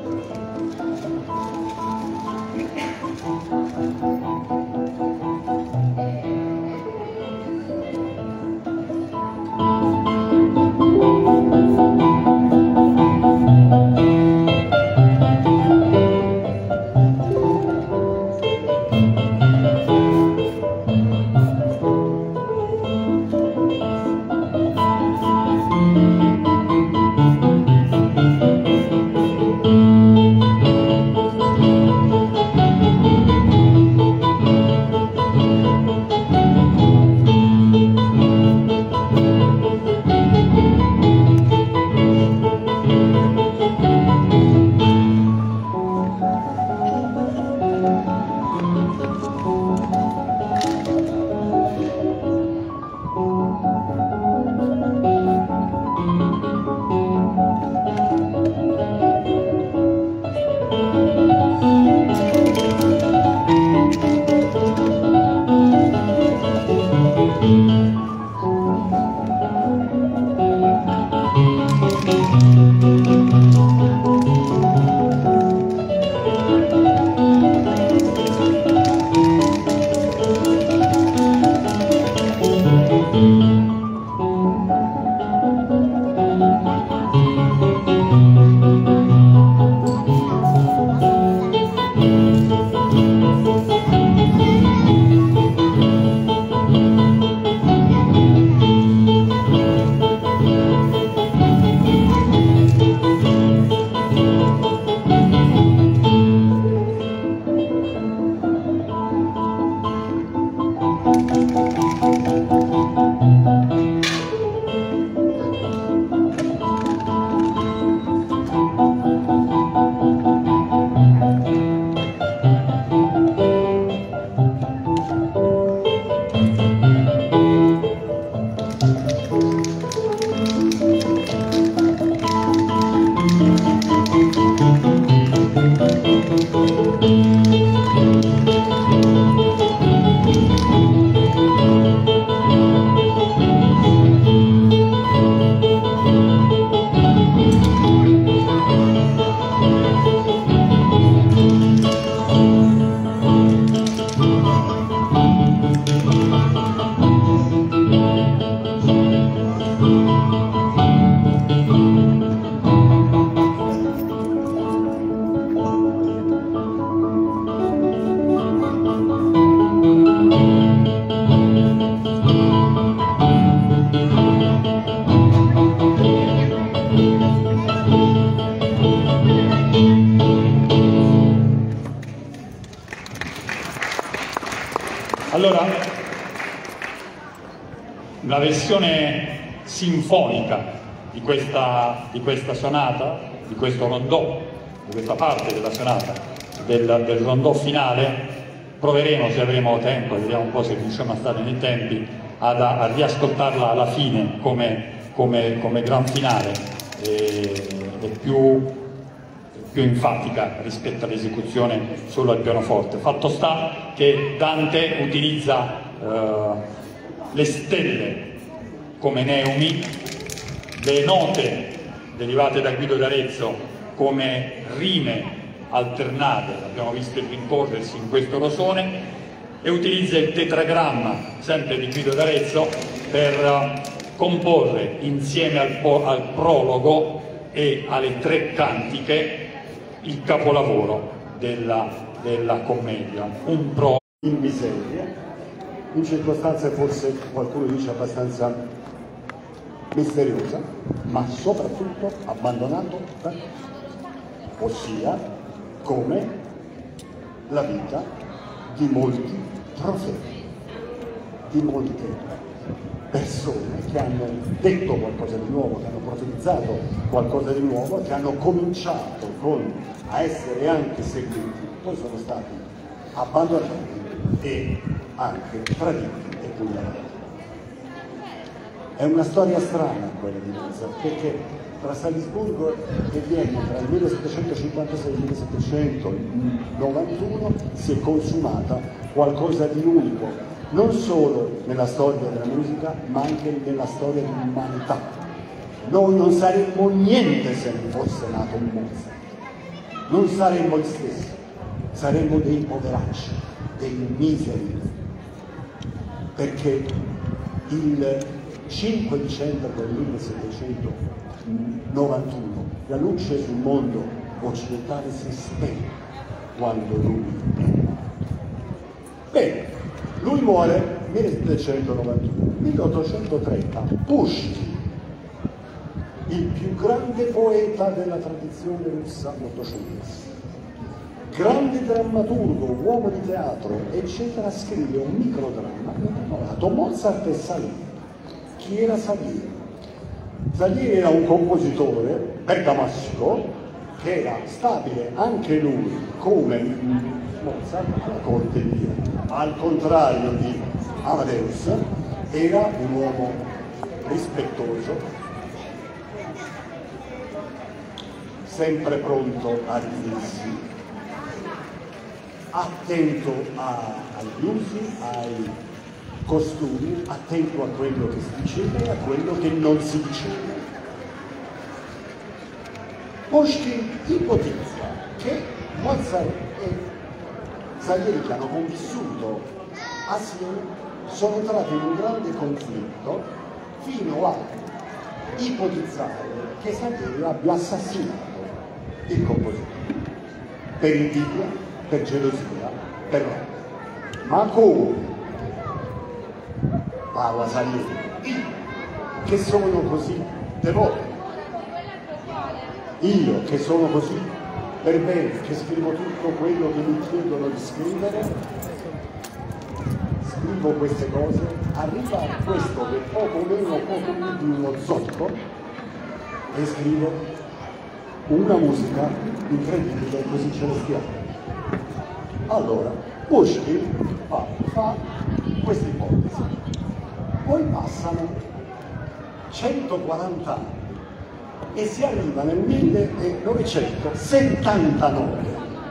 Allora, la versione sinfonica di questa, di questa sonata, di questo rondò, di questa parte della sonata, del, del rondò finale, proveremo, se avremo tempo, vediamo un po' se riusciamo a stare nei tempi, ad, a riascoltarla alla fine come, come, come gran finale, e, e più, più enfatica rispetto all'esecuzione solo al pianoforte. Fatto sta che Dante utilizza eh, le stelle come neumi, le note derivate da Guido d'Arezzo come rime alternate, abbiamo visto il rincorrersi in questo rosone, e utilizza il tetragramma, sempre di Guido d'Arezzo, per comporre insieme al, po al prologo e alle tre cantiche il capolavoro della, della commedia, un pro in miseria, in circostanze forse qualcuno dice abbastanza misteriosa, ma soprattutto abbandonato da tutti, ossia come la vita di molti profeti, di molte persone che hanno detto qualcosa di nuovo, che hanno profetizzato qualcosa di nuovo, che hanno cominciato con, a essere anche seguiti, poi sono stati abbandonati e anche traditi e pugnalati. È una storia strana quella di Mozart, perché tra Salisburgo e Vienna, tra il millesettecentocinquantasei e il millesettecentonovantuno, si è consumata qualcosa di unico, non solo nella storia della musica, ma anche nella storia dell'umanità. Noi non saremmo niente se non fosse nato un Mozart, non saremmo gli stessi, saremmo dei poveracci, dei miseri, perché il cinque dicembre del millesettecentonovantuno la luce sul mondo occidentale si spenne quando lui è morto. Bene, lui muore nel millesettecentonovantuno. milleottocentotrenta Pushkin, il più grande poeta della tradizione russa ottocentesca, grande drammaturgo, uomo di teatro, eccetera, scrive un microdramma intitolato Mozart e Salieri. Chi era Salieri? Salieri era un compositore bergamasco che era stabile anche lui come Mozart alla corte di Dio. Al contrario di Amadeus, era un uomo rispettoso, sempre pronto a ridirsi, attento a, agli usi, ai costumi, attento a quello che si diceva e a quello che non si diceva. Pushkin ipotizza che Mozart e Salieri, che hanno convissuto assieme, sono entrati in un grande conflitto fino a ipotizzare che Salieri abbia assassinato il compositore per invidia, per gelosia, per odio. Ma come? Parla Salieri, io che sono così devoto, io che sono così per bene, che scrivo tutto quello che mi chiedono di scrivere, scrivo queste cose, arriva a questo che è poco meno, poco più di uno zoppo, e scrivo una musica incredibile, così celestiale. Allora, Pushkin fa, fa questa ipotesi. Poi passano centoquaranta anni e si arriva nel millenovecentosettantanove,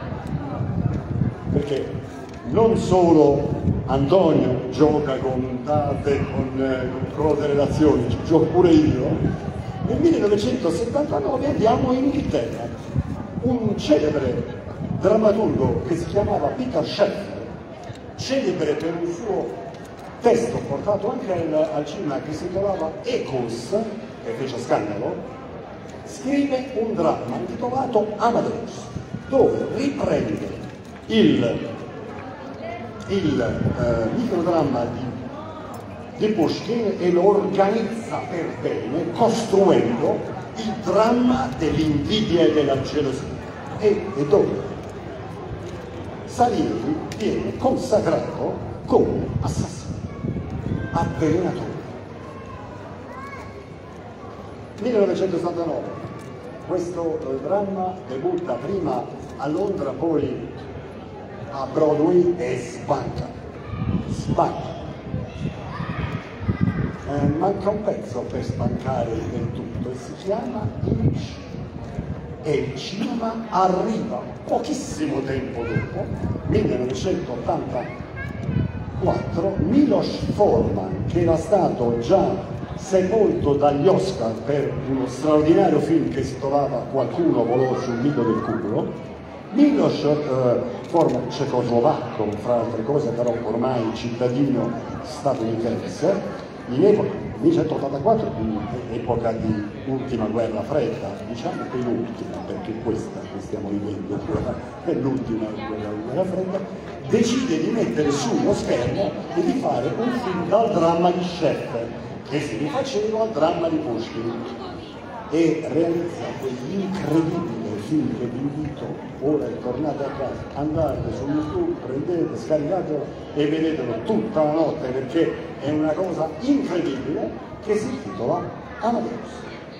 perché non solo Antonio gioca con date, con, eh, con correlazioni, ci gioco pure io. Nel millenovecentosettantanove andiamo in Inghilterra. Un celebre drammaturgo che si chiamava Peter Sheffield, celebre per un suo testo portato anche al, al cinema, che si chiamava Echoes, che fece scandalo, scrive un dramma intitolato Amadeus, dove riprende il, il eh, microdramma di, di Pushkin e lo organizza per bene, costruendo il dramma dell'invidia e della gelosia, e, e dove Salieri viene consacrato come assassino, avvelenatore. millenovecentosessantanove, questo eh, dramma debutta prima a Londra, poi a Broadway, e sbanca, sbanca. Eh, manca un pezzo per spancare del tutto, e si chiama il cinema. E il cinema arriva pochissimo tempo dopo, millenovecentottantaquattro, Miloš Forman, che era stato già sepolto dagli Oscar per uno straordinario film che si trovava Qualcuno volò sul nido del cuculo. Miloš eh, Forman, cecoslovacco, fra altre cose, però ormai cittadino statunitense, in epoca millenovecentottantaquattro, in epoca di ultima guerra fredda, diciamo penultima, perché questa che stiamo vivendo è l'ultima guerra fredda, decide di mettere sullo schermo e di fare un film dal dramma di Sheffer, che si rifaceva al dramma di Pushkin, e realizza quell'incredibile film che vi invito, ora tornate a casa, andate su YouTube, prendete, scaricatelo e vedetelo tutta la notte, perché è una cosa incredibile, che si intitola Amadeus,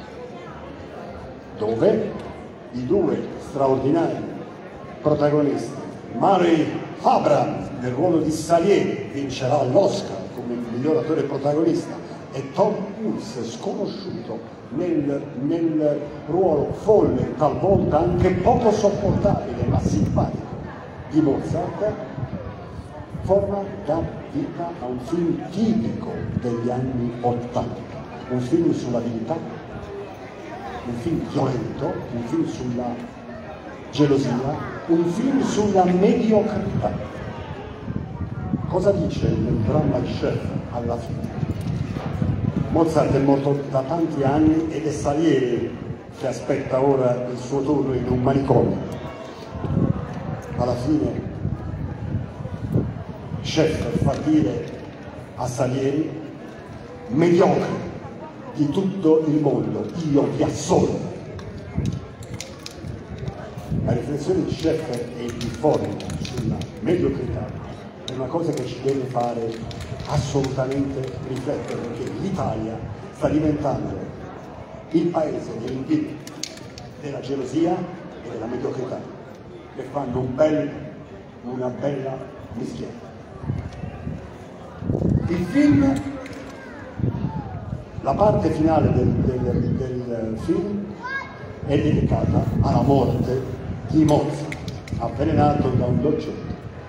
dove i due straordinari protagonisti, Murray Abraham nel ruolo di Salieri, vincerà l'Oscar come miglior attore protagonista, e Tom Hulce, sconosciuto nel, nel ruolo folle, talvolta anche poco sopportabile ma simpatico di Mozart, forma da vita a un film tipico degli anni Ottanta, un film sulla vita, un film violento, un film sulla gelosia, un film sulla mediocrità. Cosa dice nel dramma di Sheffer alla fine? Mozart è morto da tanti anni ed è Salieri che aspetta ora il suo turno in un manicomio. Alla fine Sheffer fa dire a Salieri: mediocre di tutto il mondo, io ti assolvo. La riflessione di Sheffer e di Forman sulla mediocrità è una cosa che ci deve fare assolutamente riflettere, perché l'Italia sta diventando il paese dell'invidia, della gelosia e della mediocrità, che fanno un bel, una bella mischietta. Il film, la parte finale del, del, del film è dedicata alla morte di Mozart, avvelenato da un dolcetto.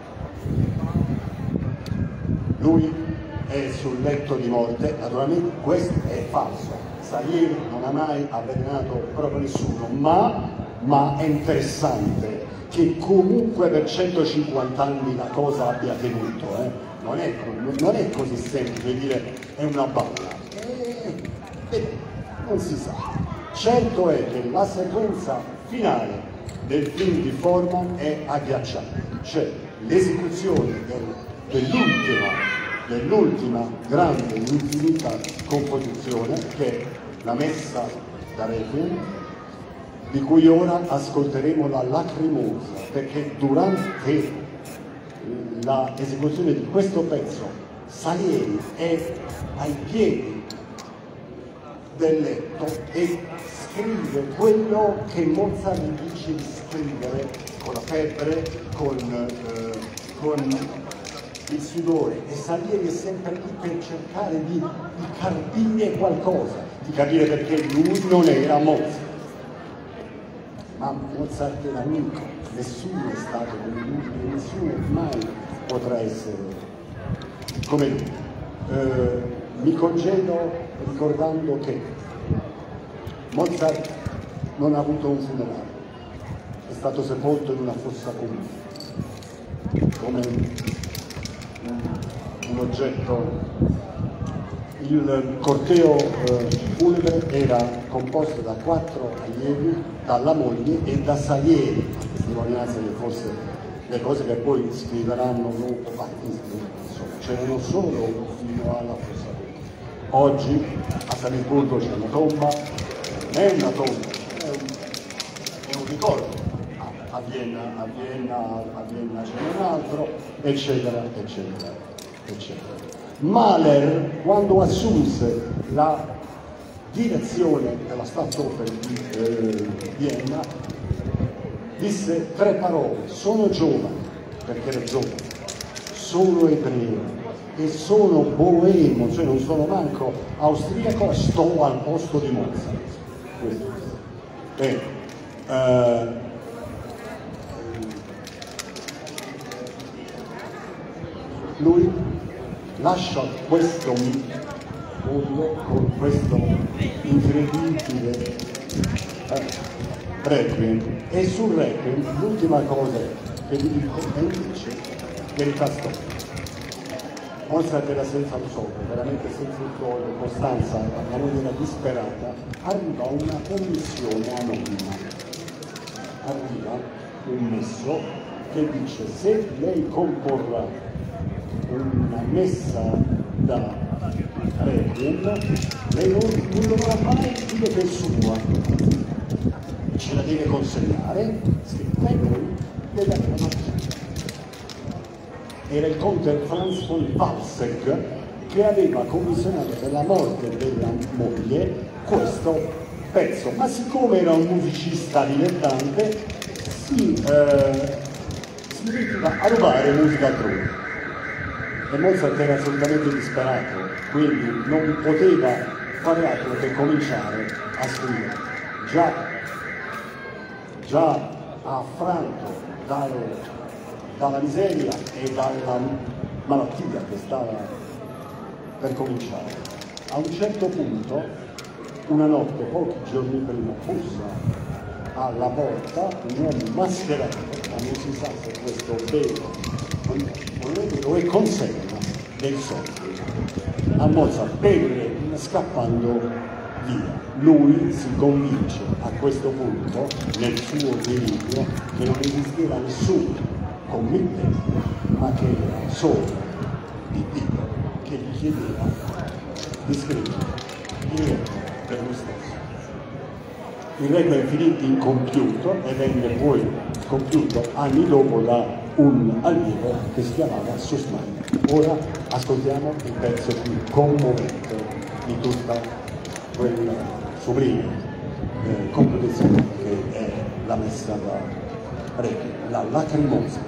Lui è sul letto di morte, naturalmente questo è falso, Salieri non ha mai avvelenato proprio nessuno, ma, ma è interessante che comunque per centocinquanta anni la cosa abbia tenuto, eh? non, è, non è così semplice dire è una balla, eh, eh, non si sa. Certo è che la sequenza finale del film di Forman è agghiacciante, cioè l'esecuzione del, dell'ultima dell'ultima grande, infinita composizione, che è la Messa da Requiem, di cui ora ascolteremo la Lacrimosa, perché durante l'esecuzione di questo pezzo Salieri è ai piedi del letto e scrive quello che Mozart gli dice di scrivere, con la febbre, con, eh, con il sudore, e Salieri è sempre lì per cercare di, di capire qualcosa, di capire perché lui non era Mozart. Ma Mozart era unico, nessuno è stato come lui e nessuno mai potrà essere come lui. Eh, mi congedo ricordando che Mozart non ha avuto un funerale, è stato sepolto in una fossa comune, come un oggetto. Il corteo eh, funebre era composto da quattro allievi, dalla moglie e da Salieri, a testimonianza che forse le cose che poi scriveranno dopo, ma insomma, c'erano solo fino alla fossa comune. Oggi a Salisburgo c'è una tomba, non è una tomba, è un, è un ricordo. A Vienna, a Vienna, a Vienna c'è un altro, eccetera, eccetera, eccetera. Mahler, quando assunse la direzione della Staatsoper di eh, Vienna, disse tre parole: sono giovane, perché era giovane, sono ebreo e sono boemo, cioè non sono manco austriaco, sto al posto di Mozart. Questo. E, eh, lui lascia questo, con, con questo incredibile eh, Requiem. E sul Requiem l'ultima cosa che vi dico è invece verità storica. Mozart era senza un soldo, veramente senza un soldo, Costanza, la moglie era disperata, arriva una commissione anonima, arriva un messo che dice: se lei comporrà una messa da Requiem, lei non, non dovrà mai dire che è sua, ce la deve consegnare, scritta, e poi le dà la macchina. Era il conte Franz von Walsegg che aveva commissionato per la morte della moglie questo pezzo, ma siccome era un musicista dilettante si, eh, si divertiva a rubare musica altrui. E Mozart era assolutamente disperato, quindi non poteva fare altro che cominciare a scrivere. Già, già affranto dal, dalla miseria e dalla malattia che stava per cominciare, a un certo punto, una notte, pochi giorni prima, bussa alla porta un uomo mascherato, ma non si sa se questo vero non è vero, e consegna dei soldi a Mozart per scappando via. Lui si convince a questo punto, nel suo delirio, che non esisteva nessun committente, ma che era solo di Dio che gli chiedeva di scrivere il Requiem per lui stesso. Il Requiem finì incompiuto e venne poi compiuto anni dopo da un allievo che si chiamava Sussman. Ora ascoltiamo il pezzo più commovente di tutta quella sublime eh, composizione che è la messa da Requiem, la Lacrimosa.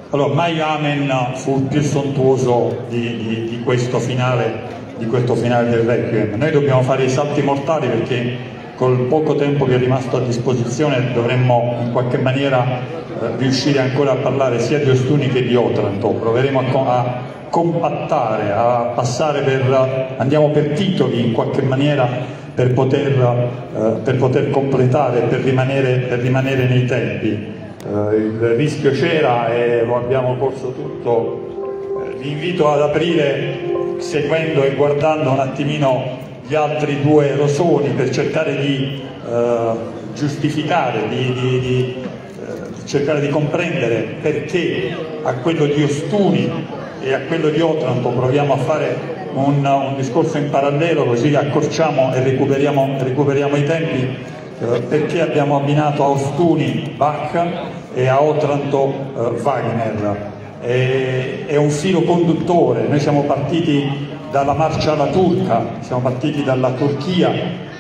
Allora, Mai Amen fu più sontuoso di, di, di, questo finale, di questo finale del Requiem. Noi dobbiamo fare i salti mortali perché col poco tempo che è rimasto a disposizione dovremmo in qualche maniera eh, riuscire ancora a parlare sia di Ostuni che di Otranto. Proveremo a, a compattare, a passare per, andiamo per titoli in qualche maniera per poter, eh, per poter completare, per rimanere, per rimanere nei tempi. Uh, il rischio c'era e lo abbiamo corso tutto. Uh, vi invito ad aprire seguendo e guardando un attimino gli altri due rosoni per cercare di uh, giustificare, di, di, di uh, cercare di comprendere perché a quello di Ostuni e a quello di Otranto proviamo a fare un, un discorso in parallelo, così accorciamo e recuperiamo, recuperiamo i tempi. Uh, perché abbiamo abbinato a Ostuni Bach e a Otranto uh, Wagner. E, è un filo conduttore. Noi siamo partiti dalla marcia alla turca, siamo partiti dalla Turchia,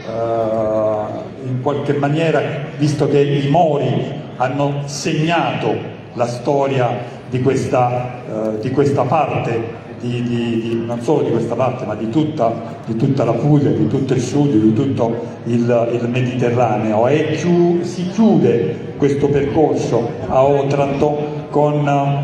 uh, in qualche maniera, visto che i Mori hanno segnato la storia di questa, uh, di questa parte. Di, di, di, non solo di questa parte, ma di tutta, di tutta la Puglia, di tutto il sud, di tutto il, il Mediterraneo, e chiu, si chiude questo percorso a Otranto con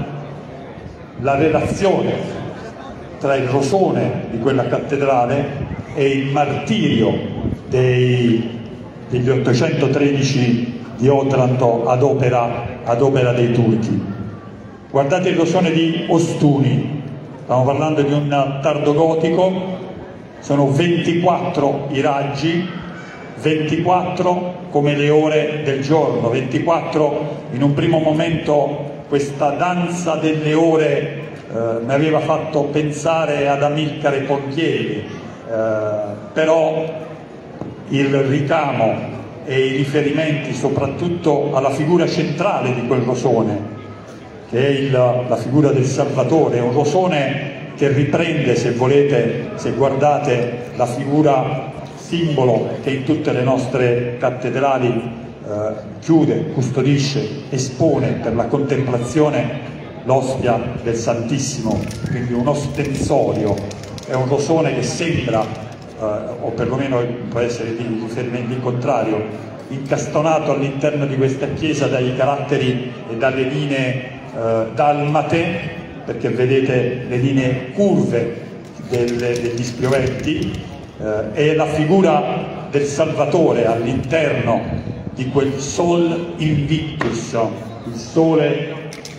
la relazione tra il rosone di quella cattedrale e il martirio dei, degli ottocentotredici di Otranto ad opera, ad opera dei turchi. Guardate il rosone di Ostuni. Stiamo parlando di un tardogotico, sono ventiquattro i raggi, ventiquattro come le ore del giorno, ventiquattro in un primo momento. Questa danza delle ore eh, mi aveva fatto pensare ad Amilcare Ponchielli, eh, però il ricamo e i riferimenti soprattutto alla figura centrale di quel rosone, che è il, la figura del Salvatore, un rosone che riprende, se volete, se guardate la figura simbolo che in tutte le nostre cattedrali eh, chiude, custodisce, espone per la contemplazione l'ostia del Santissimo, quindi un ostensorio, è un rosone che sembra, eh, o perlomeno può essere di riferimento in contrario, incastonato all'interno di questa chiesa dai caratteri e dalle linee Uh, dalmate, perché vedete le linee curve delle, degli spioventi, uh, e la figura del Salvatore all'interno di quel Sol Invictus, il sole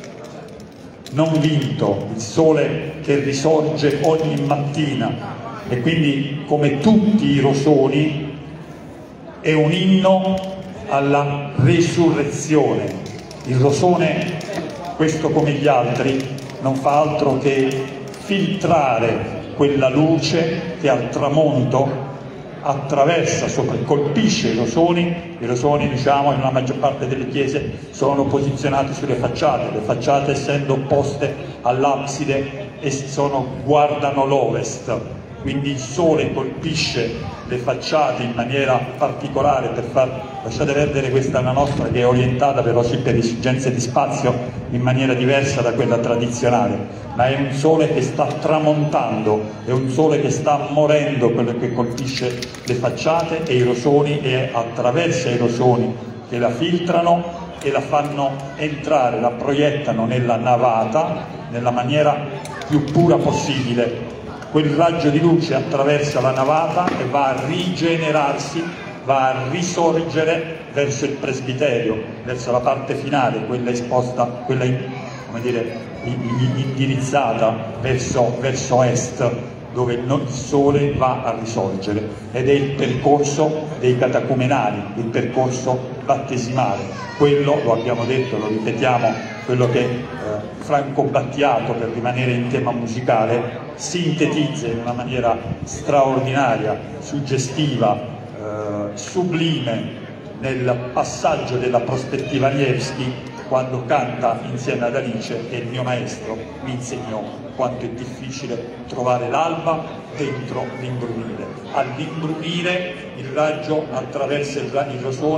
non vinto, il sole che risorge ogni mattina, e quindi, come tutti i rosoni, è un inno alla resurrezione. Il rosone, questo come gli altri, non fa altro che filtrare quella luce che al tramonto attraversa, sopra, colpisce i rosoni. I rosoni, diciamo, nella maggior parte delle chiese sono posizionati sulle facciate, le facciate essendo opposte all'abside e sono, guardano l'ovest, quindi il sole colpisce le facciate in maniera particolare per far, lasciate perdere questa è una nostra che è orientata però sì per esigenze di spazio in maniera diversa da quella tradizionale, ma è un sole che sta tramontando, è un sole che sta morendo, quello che colpisce le facciate e i rosoni, e attraversa i rosoni che la filtrano e la fanno entrare, la proiettano nella navata nella maniera più pura possibile. Quel raggio di luce attraversa la navata e va a rigenerarsi, va a risorgere verso il presbiterio, verso la parte finale, quella esposta, quella come dire, indirizzata verso, verso est, dove il sole va a risorgere, ed è il percorso dei catecumenali, il percorso battesimale. Quello, lo abbiamo detto, lo ripetiamo, quello che eh, Franco Battiato, per rimanere in tema musicale, sintetizza in una maniera straordinaria, suggestiva, eh, sublime, nel passaggio della prospettiva Nievski, quando canta insieme ad Alice: e il mio maestro mi insegnò quanto è difficile trovare l'alba dentro l'imbrunire. All'imbrunire il raggio attraversa i rosoni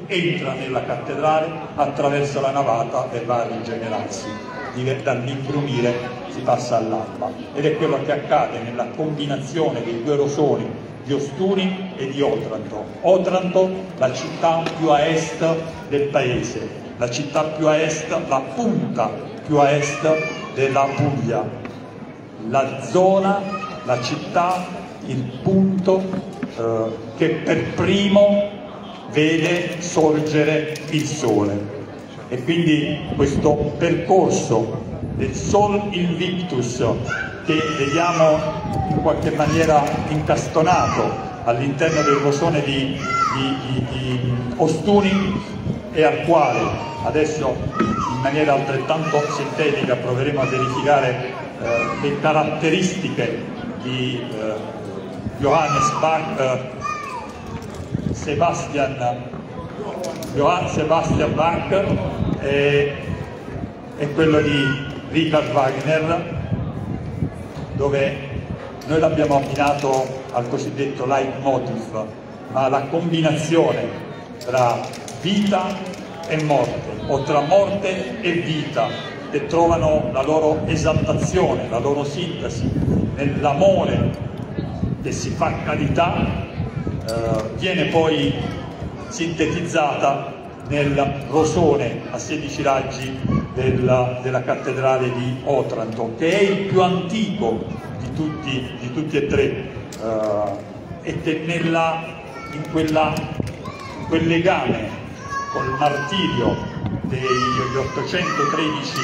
entra nella cattedrale attraverso la navata e va a rigenerarsi, dall'imbrunire si passa all'alba, ed è quello che accade nella combinazione dei due rosoni di Ostuni e di Otranto. Otranto, la città più a est del paese, la città più a est, la punta più a est della Puglia, la zona, la città, il punto eh, che per primo vede sorgere il sole. E quindi questo percorso del Sol Invictus che vediamo in qualche maniera incastonato all'interno del rosone di, di, di, di Ostuni, e al quale adesso in maniera altrettanto sintetica proveremo a verificare eh, le caratteristiche di eh, Johannes Bach, eh, Sebastian, Johann Sebastian Bach e, e quello di Richard Wagner, dove noi l'abbiamo abbinato al cosiddetto leitmotiv, ma la combinazione tra vita e morte, o tra morte e vita, che trovano la loro esaltazione, la loro sintesi nell'amore che si fa carità, eh, viene poi sintetizzata nel rosone a sedici raggi della, della cattedrale di Otranto, che è il più antico di tutti, di tutti e tre, eh, e che nella, in, quella, in quel legame col martirio degli ottocentotredici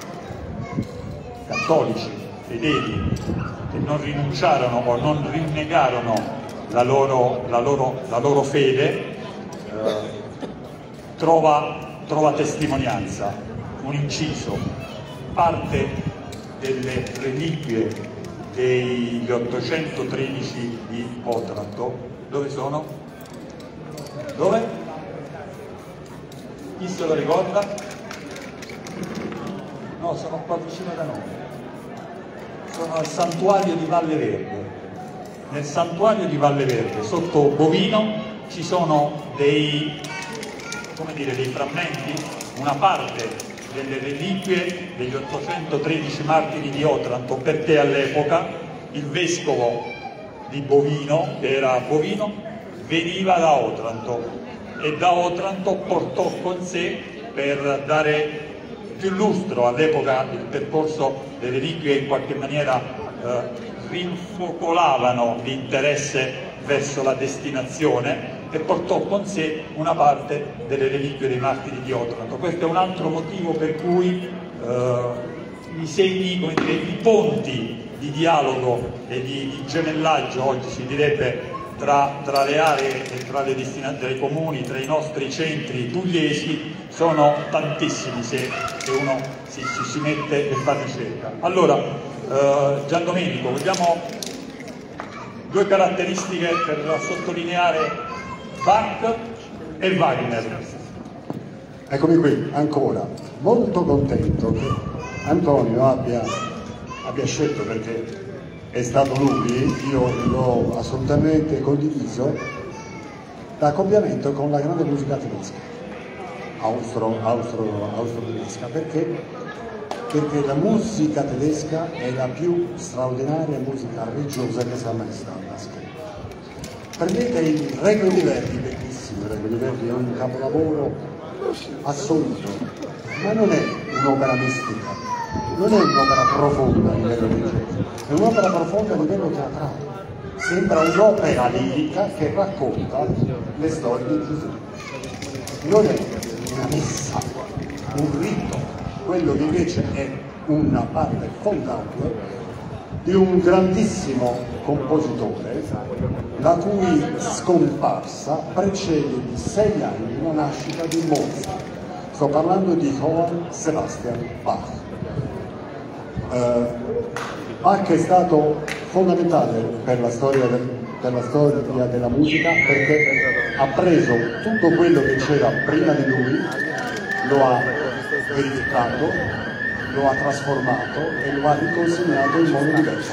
cattolici fedeli che non rinunciarono o non rinnegarono la loro, la loro, la loro fede, eh, trova, trova testimonianza, un inciso, parte delle reliquie degli ottocentotredici di Otranto. Dove sono? Dove? Chi se lo ricorda? No, sono qua vicino da noi. Sono al santuario di Valle Verde. Nel santuario di Valle Verde, sotto Bovino, ci sono dei, come dire, dei frammenti, una parte delle reliquie degli ottocentotredici martiri di Otranto, perché all'epoca il vescovo di Bovino, che era Bovino, veniva da Otranto e da Otranto portò con sé, per dare più lustro all'epoca, il percorso delle reliquie in qualche maniera eh, rinfocolavano l'interesse verso la destinazione, e portò con sé una parte delle reliquie dei martiri di Otranto. Questo è un altro motivo per cui eh, i segni, come dire, i ponti di dialogo e di, di gemellaggio, oggi si direbbe, tra, tra le aree e tra le destinate dei comuni, tra i nostri centri pugliesi, sono tantissimi se, se uno si, si, si mette e fa ricerca. Allora, eh, Gian Domenico, vediamo due caratteristiche per sottolineare Bach e Wagner. Eccomi qui, ancora, molto contento che Antonio abbia, abbia scelto, perché è stato lui, io l'ho assolutamente condiviso, l'accoppiamento con la grande musica tedesca, austro, austro, austro-tedesca, perché, perché la musica tedesca è la più straordinaria musica religiosa che sia mai stata scritta. Prendete il Requiem di Verdi, bellissimo, il Requiem di Verdi è un capolavoro assoluto, ma non è un'opera mistica, non è un'opera profonda a livello religioso, è un'opera profonda a livello teatrale, sembra un'opera lirica che racconta le storie di Gesù. Non è una messa, un rito, quello che invece è una parte fondante di un grandissimo compositore, la cui scomparsa precede di sei anni la nascita di Mozart. Sto parlando di Johann Sebastian Bach. Uh, Bach è stato fondamentale per la, storia del, per la storia della musica, perché ha preso tutto quello che c'era prima di lui, lo ha verificato, lo ha trasformato e lo ha riconsegnato in modo diverso.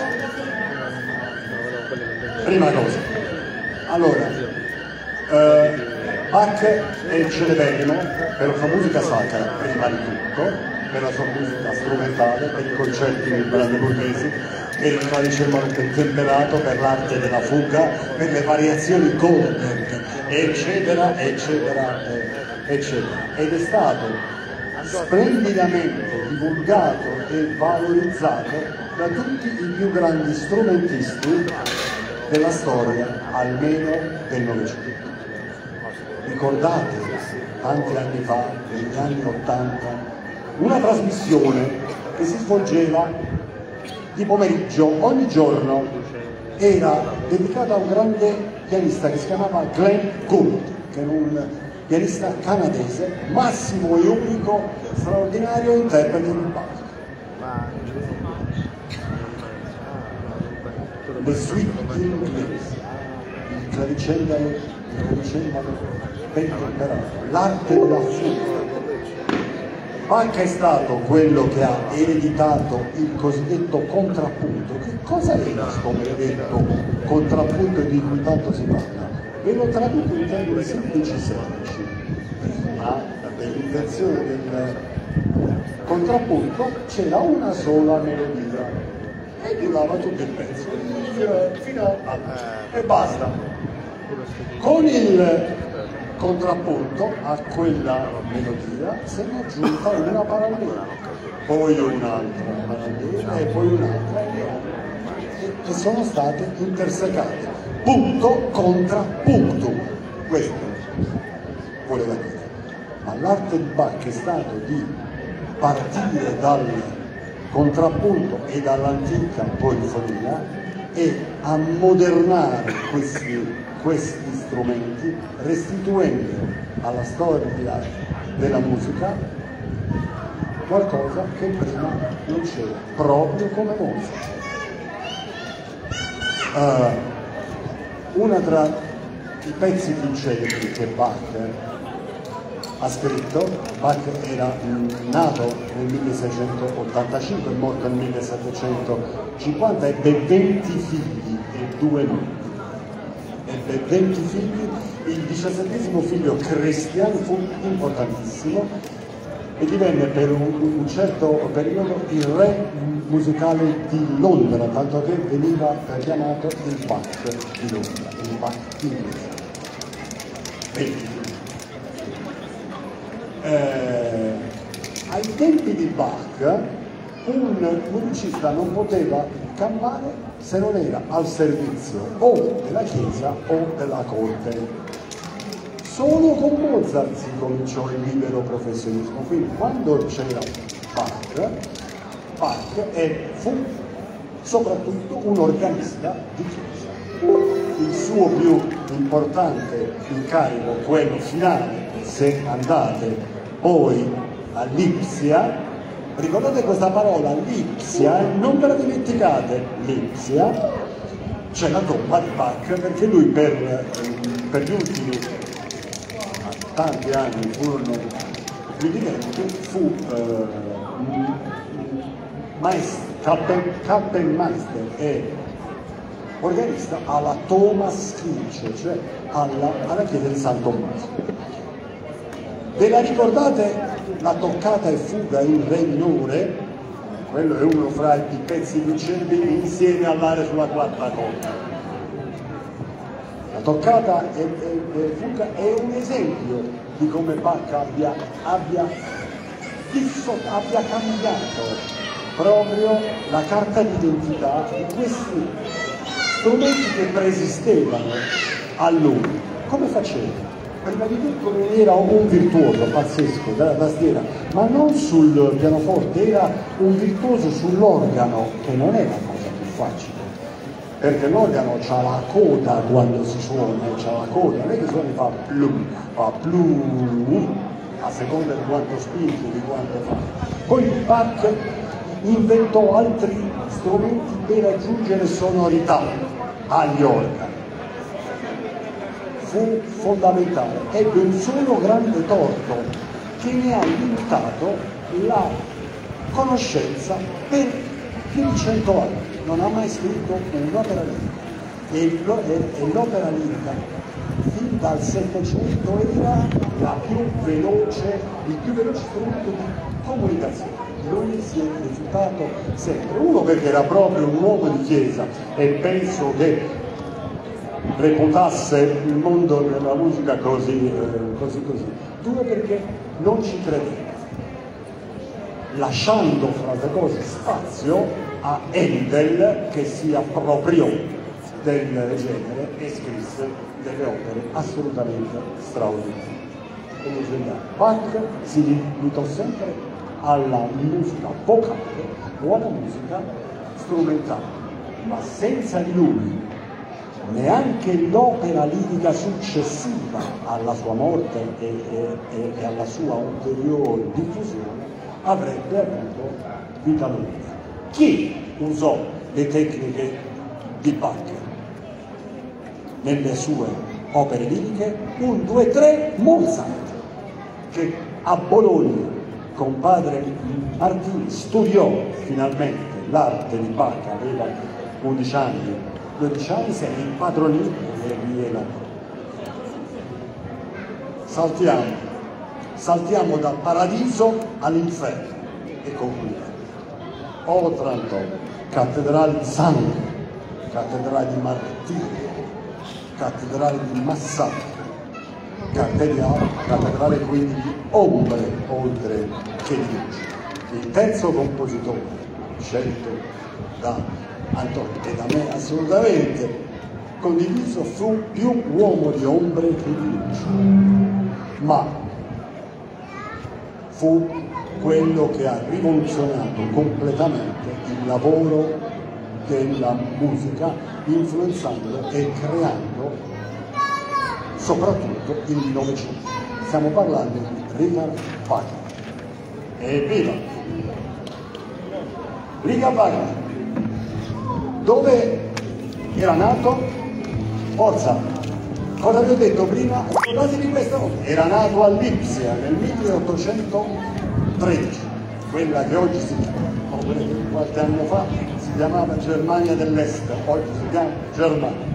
Prima cosa. Allora, eh, Bach è celeberrimo per la sua musica sacra, prima di tutto, per la sua musica strumentale, per i concerti brandeburghesi, per il clavicembalo temperato, per l'arte della fuga, per le variazioni Goldberg, eccetera, eccetera, eccetera. Ed è stato splendidamente divulgato e valorizzato da tutti i più grandi strumentisti della storia, almeno del Novecento. Ricordate, tanti anni fa, negli anni Ottanta, una trasmissione che si svolgeva di pomeriggio ogni giorno, era dedicata a un grande pianista che si chiamava Glenn Gould, che era un pianista canadese, massimo e unico, straordinario interprete di Bach. Le suite inglesi, il clavicembalo, il clavicembalo ben temperato, l'arte della fuga. Bach è stato quello che ha ereditato il cosiddetto contrappunto. Che cosa era questo maledetto contrappunto di cui tanto si parla? Ve lo traduco in termini semplici e semplici. Prima dell'invenzione del contrappunto c'era una sola melodia e durava tutto il pezzo fino a e basta. Con il contrappunto a quella melodia se ne è aggiunta una parallela, poi un'altra parallela e poi un'altra e, e sono state intersecate. Punto contra puntum. Questo voleva dire. Ma l'arte di Bach è stato di partire dal contrappunto e dall'antica polifonia e ammodernare questi questi strumenti, restituendo alla storia della musica qualcosa che prima non c'era, proprio come Mozart. Uh, una tra i pezzi più celebri che Bach ha scritto, Bach era nato nel milleseicentottantacinque e morto nel millesettecentocinquanta, ebbe venti figli e due mogli. Ebbe venti figli, il diciassettesimo figlio Christian fu importantissimo e divenne per un, un certo periodo il re musicale di Londra, tanto che veniva chiamato il Bach di Londra, il Bach inglese. venti eh, ai tempi di Bach un musicista non poteva campare se non era al servizio o della chiesa o della corte. Solo con Mozart si cominciò il libero professionismo, quindi quando c'era Bach, Bach e fu soprattutto un organista di chiesa. Il suo più importante incarico, quello finale, se andate poi a Lipsia, ricordate questa parola Lipsia, non ve la dimenticate, Lipsia, c'è la tomba di Bach, perché lui per, per gli ultimi tanti anni furono più di venti, fu eh, maestro, Kappen, Kappenmeister e organista alla Thomaskirche, cioè alla, alla chiesa di San Tommaso. Ve la ricordate la toccata e fuga in Re minore? Quello è uno fra i pezzi più celebri insieme all'aria sulla quarta corda. La toccata e, e, e fuga è un esempio di come Bach abbia, abbia, fisso, abbia cambiato proprio la carta d'identità di questi strumenti che preesistevano a lui. Come faceva? Prima di tutto lui era un virtuoso pazzesco della tastiera, ma non sul pianoforte, era un virtuoso sull'organo, che non è la cosa più facile, perché l'organo ha la coda quando si suona, c'ha la coda, non è che suoni fa plum, fa plum, a seconda di quanto spingi, di quanto fa. Poi Bach inventò altri strumenti per aggiungere sonorità agli organi. Fu fondamentale, ebbe un solo grande torto che ne ha limitato la conoscenza per più di cento anni. Non ha mai scritto un'opera lirica e l'opera lirica fin dal Settecento era la più veloce, il più veloce strumento di comunicazione. Lui si è rifiutato sempre. Uno, perché era proprio un uomo di chiesa e penso che reputasse il mondo della musica così, eh, così così. Due, perché non ci credeva, lasciando fra le cose spazio a Handel, che si appropriò del genere e scrisse delle opere assolutamente straordinarie. Bach si limitò sempre alla musica vocale o alla musica strumentale, ma senza di lui neanche l'opera lirica successiva alla sua morte e, e, e alla sua ulteriore diffusione avrebbe avuto vita lunga. Chi usò le tecniche di Bach nelle sue opere liriche? Un, due, tre, Mozart, che a Bologna con padre Martini studiò finalmente l'arte di Bach, aveva undici anni, dodici anni, si è impadronito e Viena. Saltiamo, saltiamo dal paradiso all'inferno e concludiamo. Otranto, cattedrali di sangue, cattedrali di martirio, cattedrale di massacro, cattedrale, cattedrale quindi di ombre oltre che di luce. Il terzo compositore scelto da Antonio e da me assolutamente condiviso fu più uomo di ombre che di luce, ma fu quello che ha rivoluzionato completamente il lavoro della musica, influenzando e creando soprattutto il Novecento. Stiamo parlando di Richard Wagner. Evviva! Richard Wagner, dove era nato? Forza! Cosa vi ho detto prima? Ricordatevi questa cosa. Era nato a Lipsia nel milleottocentotredici, quella che oggi si chiama, qualche anno fa si chiamava Germania dell'Est, oggi si chiama Germania.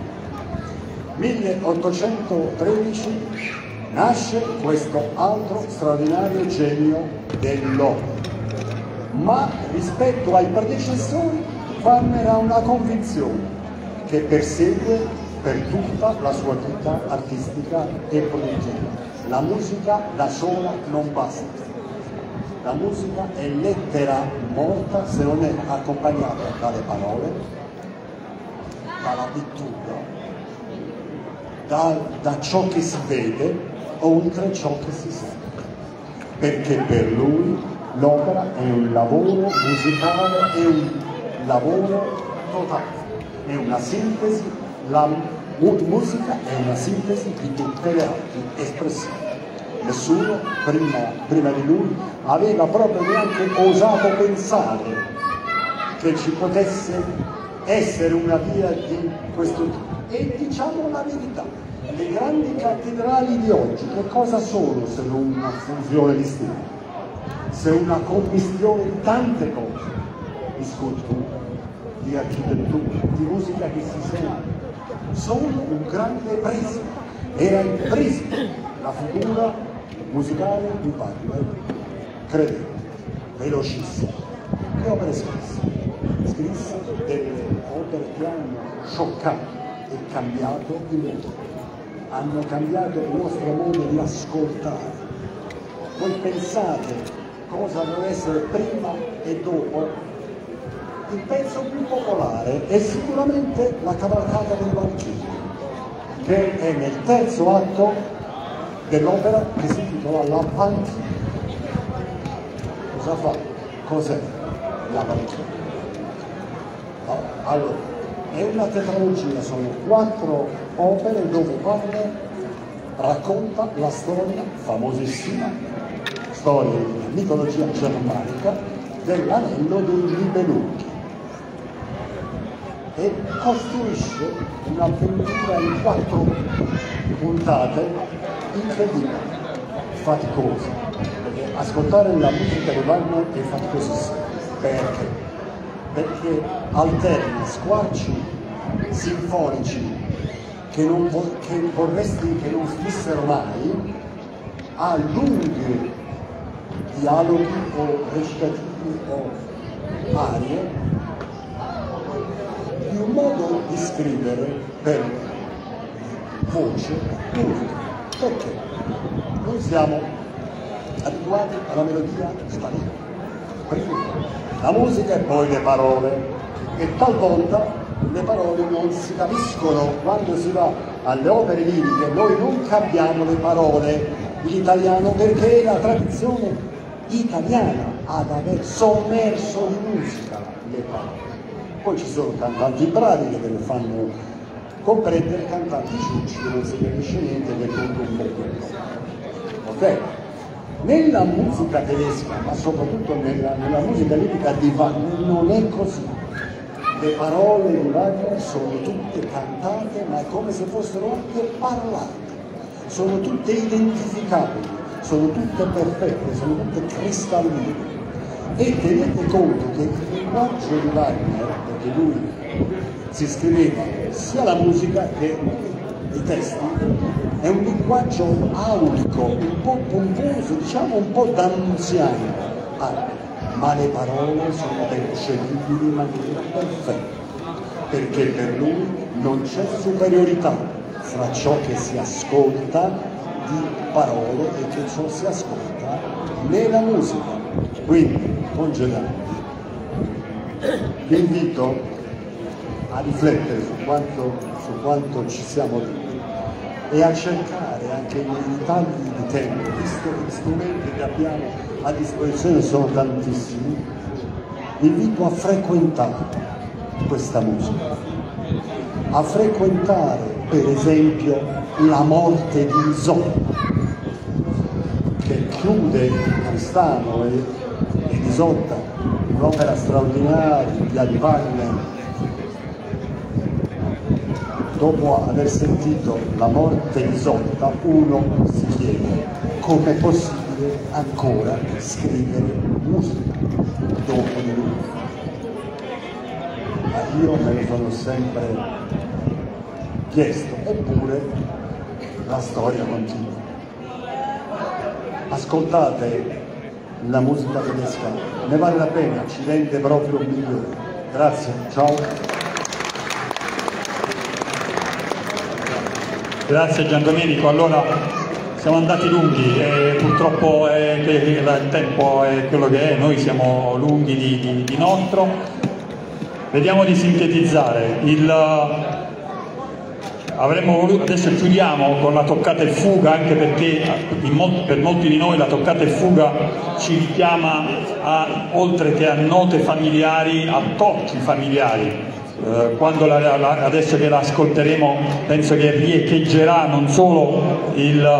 milleottocentotredici nasce questo altro straordinario genio dell'opera, ma rispetto ai predecessori Wagner ha una convinzione che persegue per tutta la sua vita artistica e produttiva. La musica da sola non basta. La musica è lettera morta se non è accompagnata dalle parole, dalla pittura, da, da ciò che si vede, oltre ciò che si sente. Perché per lui l'opera è un lavoro musicale, è un lavoro totale, è una sintesi. La musica è una sintesi di tutte le arti espressive. Nessuno prima, prima di lui aveva proprio neanche osato pensare che ci potesse essere una via di questo tipo. E diciamo la verità, le grandi cattedrali di oggi che cosa sono se non una fusione di stili, se una commistione di tante cose, di scultura, di architettura, di musica che si sente? Sono un grande prisma, era il prisma, la figura musicale di Wagner, credete, velocissimo. Che opere scrisse? Scrisse delle opere che hanno scioccato e cambiato il mondo, hanno cambiato il nostro modo di ascoltare. Voi pensate cosa deve essere prima e dopo? Il pezzo più popolare è sicuramente la cavalcata dei Valchieri, che è nel terzo atto dell'opera che si intitola La Valchiria. Cosa fa? Cos'è la Valchiria? Allora, è una tetralogia, sono quattro opere dove Wagner racconta la storia famosissima, storia di mitologia germanica, dell'anello dei Nibelunghi, e costruisce un'avventura in quattro puntate incredibile, faticosa, perché ascoltare la musica di Wagner è faticosissimo. Perché? Perché alterna squarci sinfonici che non, vo che vorresti che non finissero mai, a lunghi dialoghi o recitativi o arie di un modo di scrivere per voce unica. Perché? Noi siamo abituati alla melodia sbagliata, la musica e poi le parole, e talvolta le parole non si capiscono. Quando si va alle opere liriche noi non capiamo le parole in italiano perché è la tradizione italiana ad aver sommerso di musica le parole. Poi ci sono cantanti bravi che ve le fanno comprendere, cantanti ciucci che non si capisce niente, che conta un po' quello. Ok? Nella musica tedesca, ma soprattutto nella, nella musica lirica di Wagner, non è così. Le parole di Wagner sono tutte cantate, ma è come se fossero anche parlate. Sono tutte identificabili, sono tutte perfette, sono tutte cristalline. E tenete conto che il linguaggio di Wagner, perché lui si scriveva sia la musica che i testi, è un linguaggio aulico, un po' pomposo, diciamo un po' d'annunziano, ah, ma le parole sono percepibili in maniera perfetta, perché per lui non c'è superiorità fra ciò che si ascolta di parole e che ciò si ascolta nella musica. Quindi, congedati, vi invito a riflettere su quanto, su quanto ci siamo detti e a cercare anche nei tagli di tempo, visto che gli strumenti che abbiamo a disposizione sono tantissimi, vi invito a frequentare questa musica, a frequentare per esempio La morte di Isotta, che chiude Tristano e, e Isotta, un'opera straordinaria di Wagner. Dopo aver sentito La morte di Isotta, uno si chiede come è possibile ancora scrivere musica dopo di lui. Ma io me lo sono sempre chiesto, eppure la storia continua. Ascoltate la musica tedesca, ne vale la pena, ci rende proprio migliore. Grazie, ciao. Grazie Giandomenico. Allora, siamo andati lunghi e purtroppo è che il tempo è quello che è, noi siamo lunghi di, di, di nostro. Vediamo di sintetizzare. Il, avremmo voluto, adesso chiudiamo con la toccata e fuga, anche perché in molti, per molti di noi la toccata e fuga ci richiama a, oltre che a note familiari, a tocchi familiari. Eh, quando la, la, adesso che la ascolteremo penso che riecheggerà non solo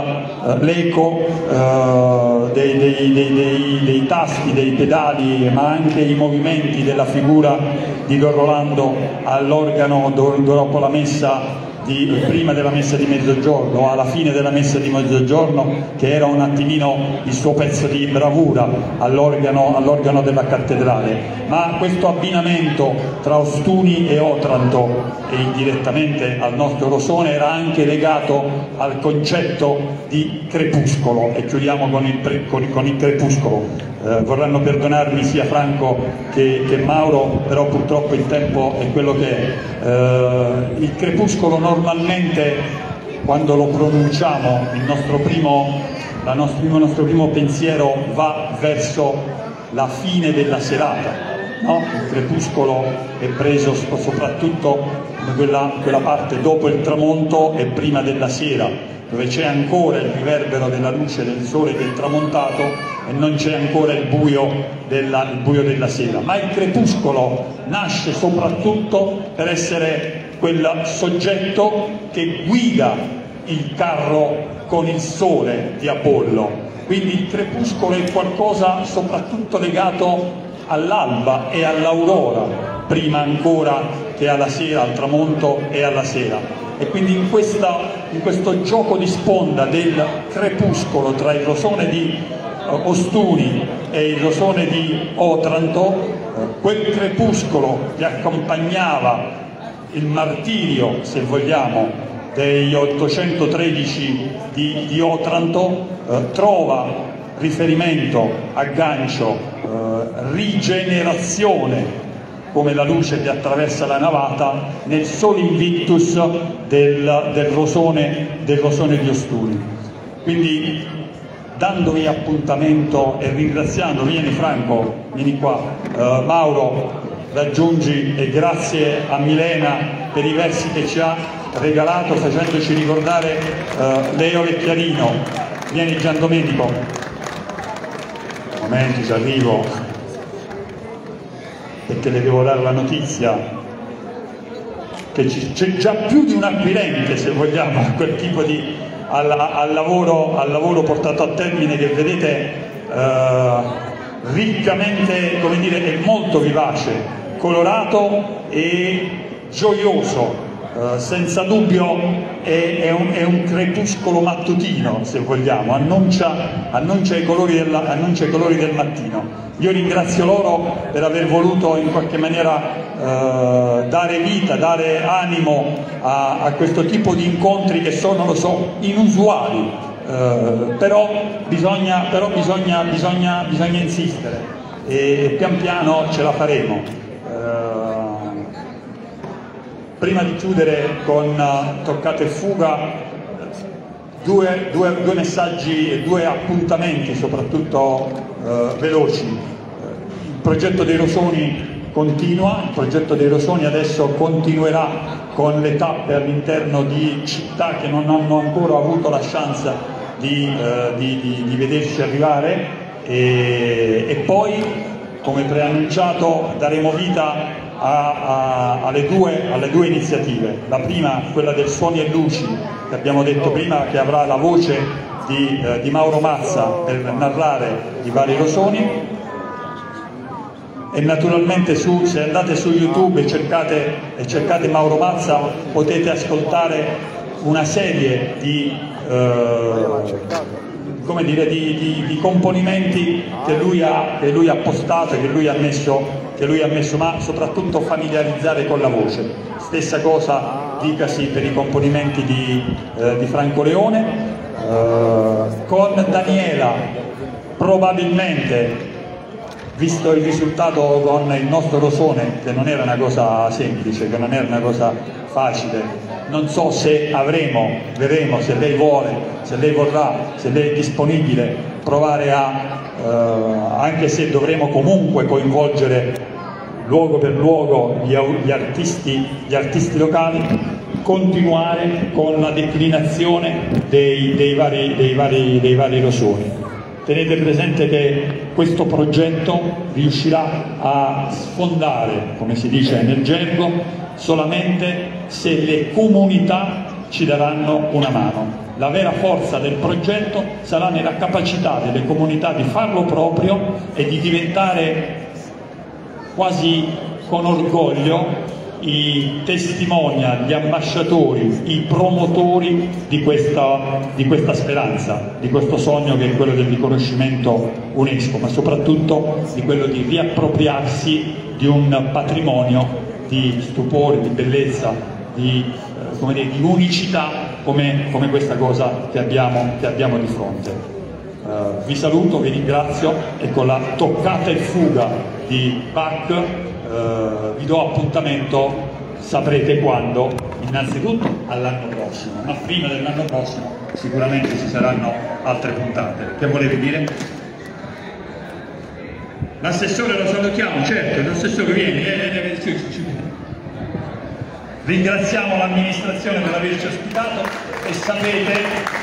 l'eco eh, dei, dei, dei, dei, dei tasti, dei pedali, ma anche i movimenti della figura di Don Rolando all'organo dopo la messa di, prima della messa di mezzogiorno, alla fine della messa di mezzogiorno, che era un attimino il suo pezzo di bravura all'organo all'organo della cattedrale. Ma questo abbinamento tra Ostuni e Otranto e indirettamente al nostro Rosone era anche legato al concetto di crepuscolo, e chiudiamo con il, pre, con, con il crepuscolo. Eh, vorranno perdonarmi sia Franco che, che Mauro, però purtroppo il tempo è quello che è. Eh, il crepuscolo normalmente, quando lo pronunciamo, il nostro primo, la nostro, il nostro primo pensiero va verso la fine della serata, no? Il crepuscolo è preso soprattutto in quella, quella parte dopo il tramonto e prima della sera, dove c'è ancora il riverbero della luce del sole che è tramontato e non c'è ancora il buio, della, il buio della sera. Ma il crepuscolo nasce soprattutto per essere quel soggetto che guida il carro con il sole di Apollo. Quindi il crepuscolo è qualcosa soprattutto legato all'alba e all'aurora, prima ancora che alla sera, al tramonto e alla sera. E quindi in, questa, in questo gioco di sponda del crepuscolo tra il rosone di uh, Ostuni e il rosone di Otranto, uh, quel crepuscolo che accompagnava il martirio, se vogliamo, dei ottocentotredici di, di Otranto eh, trova riferimento, aggancio, eh, rigenerazione come la luce che attraversa la navata nel Sole Invictus del, del, rosone, del rosone di Ostuni. Quindi dandovi appuntamento e ringraziando, vieni Franco, vieni qua, eh, Mauro, raggiungi, e grazie a Milena per i versi che ci ha regalato facendoci ricordare eh, Leo Vecchiarino. Vieni Gian Domenico, momenti ci arrivo perché le devo dare la notizia che c'è già più di un acquirente, se vogliamo, a quel tipo di al, al, lavoro, al lavoro portato a termine, che vedete eh, riccamente, come dire, è molto vivace, colorato e gioioso. Uh, senza dubbio è, è, un, è un crepuscolo mattutino, se vogliamo, annuncia, annuncia, i colori della, annuncia i colori del mattino. Io ringrazio loro per aver voluto in qualche maniera uh, dare vita, dare animo a, a questo tipo di incontri che sono, lo so, inusuali, uh, però, bisogna, però bisogna, bisogna, bisogna insistere e, e pian piano ce la faremo. Prima di chiudere con uh, Toccata e Fuga, due, due, due messaggi e due appuntamenti soprattutto uh, veloci. Il progetto dei Rosoni continua, il progetto dei Rosoni adesso continuerà con le tappe all'interno di città che non hanno ancora avuto la chance di, uh, di, di, di vederci arrivare e, e poi, come preannunciato, daremo vita A, a, alle, due, alle due iniziative. La prima, quella del Suoni e Luci, che abbiamo detto prima, che avrà la voce di, eh, di Mauro Mazza per narrare i vari Rosoni, e naturalmente su, se andate su YouTube e cercate, e cercate Mauro Mazza potete ascoltare una serie di, eh, come dire, di, di, di componimenti che lui ha, che lui ha postato e che lui ha messo che lui ha messo, ma soprattutto familiarizzare con la voce. Stessa cosa dicasi per i componimenti di, eh, di Franco Leone. Eh, con Daniela probabilmente, visto il risultato con il nostro Rosone, che non era una cosa semplice, che non era una cosa facile, non so se avremo, vedremo se lei vuole, se lei vorrà, se lei è disponibile, provare a, eh, anche se dovremo comunque coinvolgere luogo per luogo gli, gli, artisti, gli artisti locali, continuare con la declinazione dei, dei, vari, dei, vari, dei vari Rosoni. Tenete presente che questo progetto riuscirà a sfondare, come si dice nel gergo, solamente se le comunità ci daranno una mano. La vera forza del progetto sarà nella capacità delle comunità di farlo proprio e di diventare quasi con orgoglio i testimonial, gli ambasciatori, i promotori di questa, di questa speranza, di questo sogno che è quello del riconoscimento UNESCO, ma soprattutto di quello di riappropriarsi di un patrimonio di stupore, di bellezza, di, eh, come dire, di unicità come, come questa cosa che abbiamo, che abbiamo di fronte. Uh, vi saluto, vi ringrazio e con la Toccata e Fuga di Bach uh, vi do appuntamento, saprete quando, innanzitutto all'anno prossimo, ma prima dell'anno prossimo sicuramente ci saranno altre puntate. Che volevi dire? L'assessore lo salutiamo, certo, l'assessore vieni, eh, eh, ci, ci. Ringraziamo l'amministrazione per averci ospitato e sapete,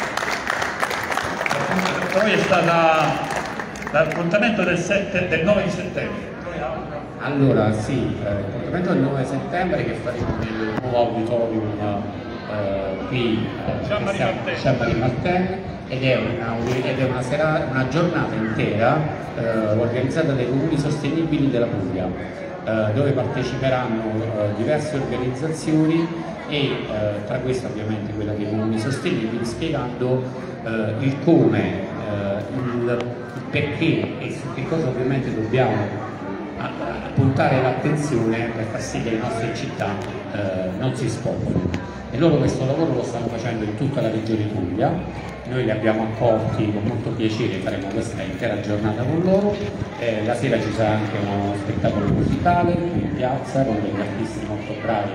poi è stata l'appuntamento del, del nove di settembre. Allora sì, eh, l'appuntamento del nove settembre che faremo nel nuovo auditorium eh, qui a Ciamma di Martenne, ed è una, ed è una, sera, una giornata intera eh, organizzata dai comuni sostenibili della Puglia, eh, dove parteciperanno eh, diverse organizzazioni e eh, tra queste ovviamente quella dei comuni sostenibili, spiegando eh, il come, Il, il perché e su che cosa ovviamente dobbiamo a, a puntare l'attenzione per far sì che le nostre città eh, non si spopolino. e loro questo lavoro lo stanno facendo in tutta la regione Puglia. Noi li abbiamo accolti con molto piacere, faremo questa intera giornata con loro. Eh, la sera ci sarà anche uno spettacolo musicale qui in piazza con degli artisti molto bravi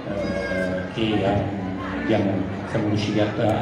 eh, che eh, abbiamo, siamo riusciti a, a,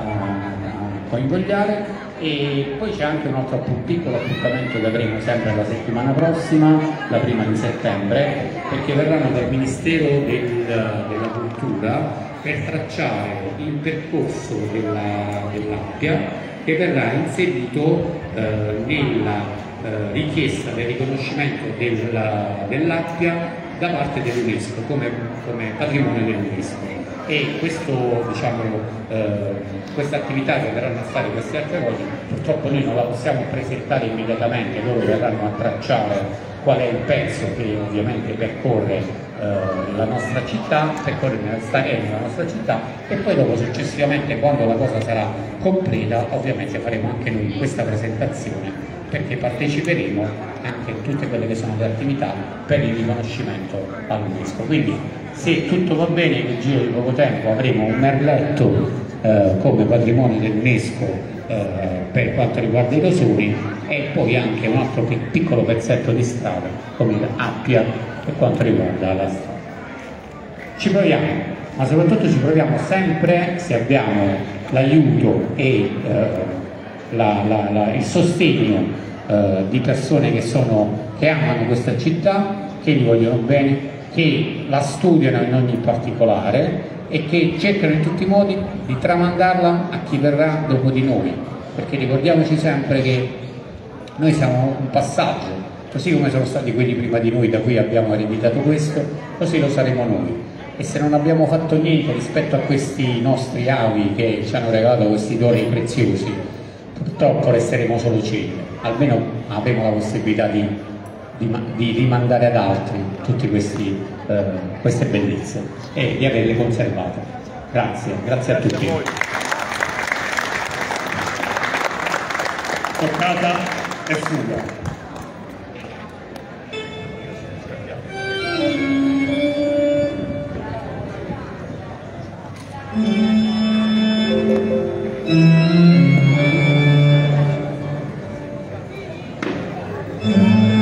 a coinvolgere. E poi c'è anche un altro piccolo appuntamento che avremo sempre la settimana prossima, la prima di settembre, perché verranno dal Ministero del, della Cultura per tracciare il percorso della, dell'Appia che verrà inserito eh, nella eh, richiesta del riconoscimento della, dell'Appia da parte dell'UNESCO come, come patrimonio dell'UNESCO. E questo, diciamo, eh, questa attività che verranno a fare questi archeologi purtroppo noi non la possiamo presentare immediatamente, loro verranno a tracciare qual è il pezzo che ovviamente percorre eh, la nostra città, percorre nella nostra città, e poi dopo successivamente, quando la cosa sarà completa, ovviamente faremo anche noi questa presentazione, perché parteciperemo anche a tutte quelle che sono le attività per il riconoscimento all'UNESCO. Quindi se tutto va bene, nel giro di poco tempo avremo un merletto eh, come patrimonio dell'UNESCO eh, per quanto riguarda i rosoni, e poi anche un altro piccolo pezzetto di strada come l'Appia per quanto riguarda la strada. Ci proviamo, ma soprattutto ci proviamo sempre se abbiamo l'aiuto e eh, la, la, la, il sostegno eh, di persone che, sono, che amano questa città, che gli vogliono bene, che la studiano in ogni particolare e che cercano in tutti i modi di tramandarla a chi verrà dopo di noi, perché ricordiamoci sempre che noi siamo un passaggio, così come sono stati quelli prima di noi da cui abbiamo ereditato questo, così lo saremo noi. E se non abbiamo fatto niente rispetto a questi nostri avi che ci hanno regalato questi doni preziosi, purtroppo resteremo solo ciechi. Almeno avremo la possibilità di, di, di rimandare ad altri tutte eh, queste bellezze e di averle conservate. Grazie, grazie a tutti. Toccata e fuga. Mm-hmm.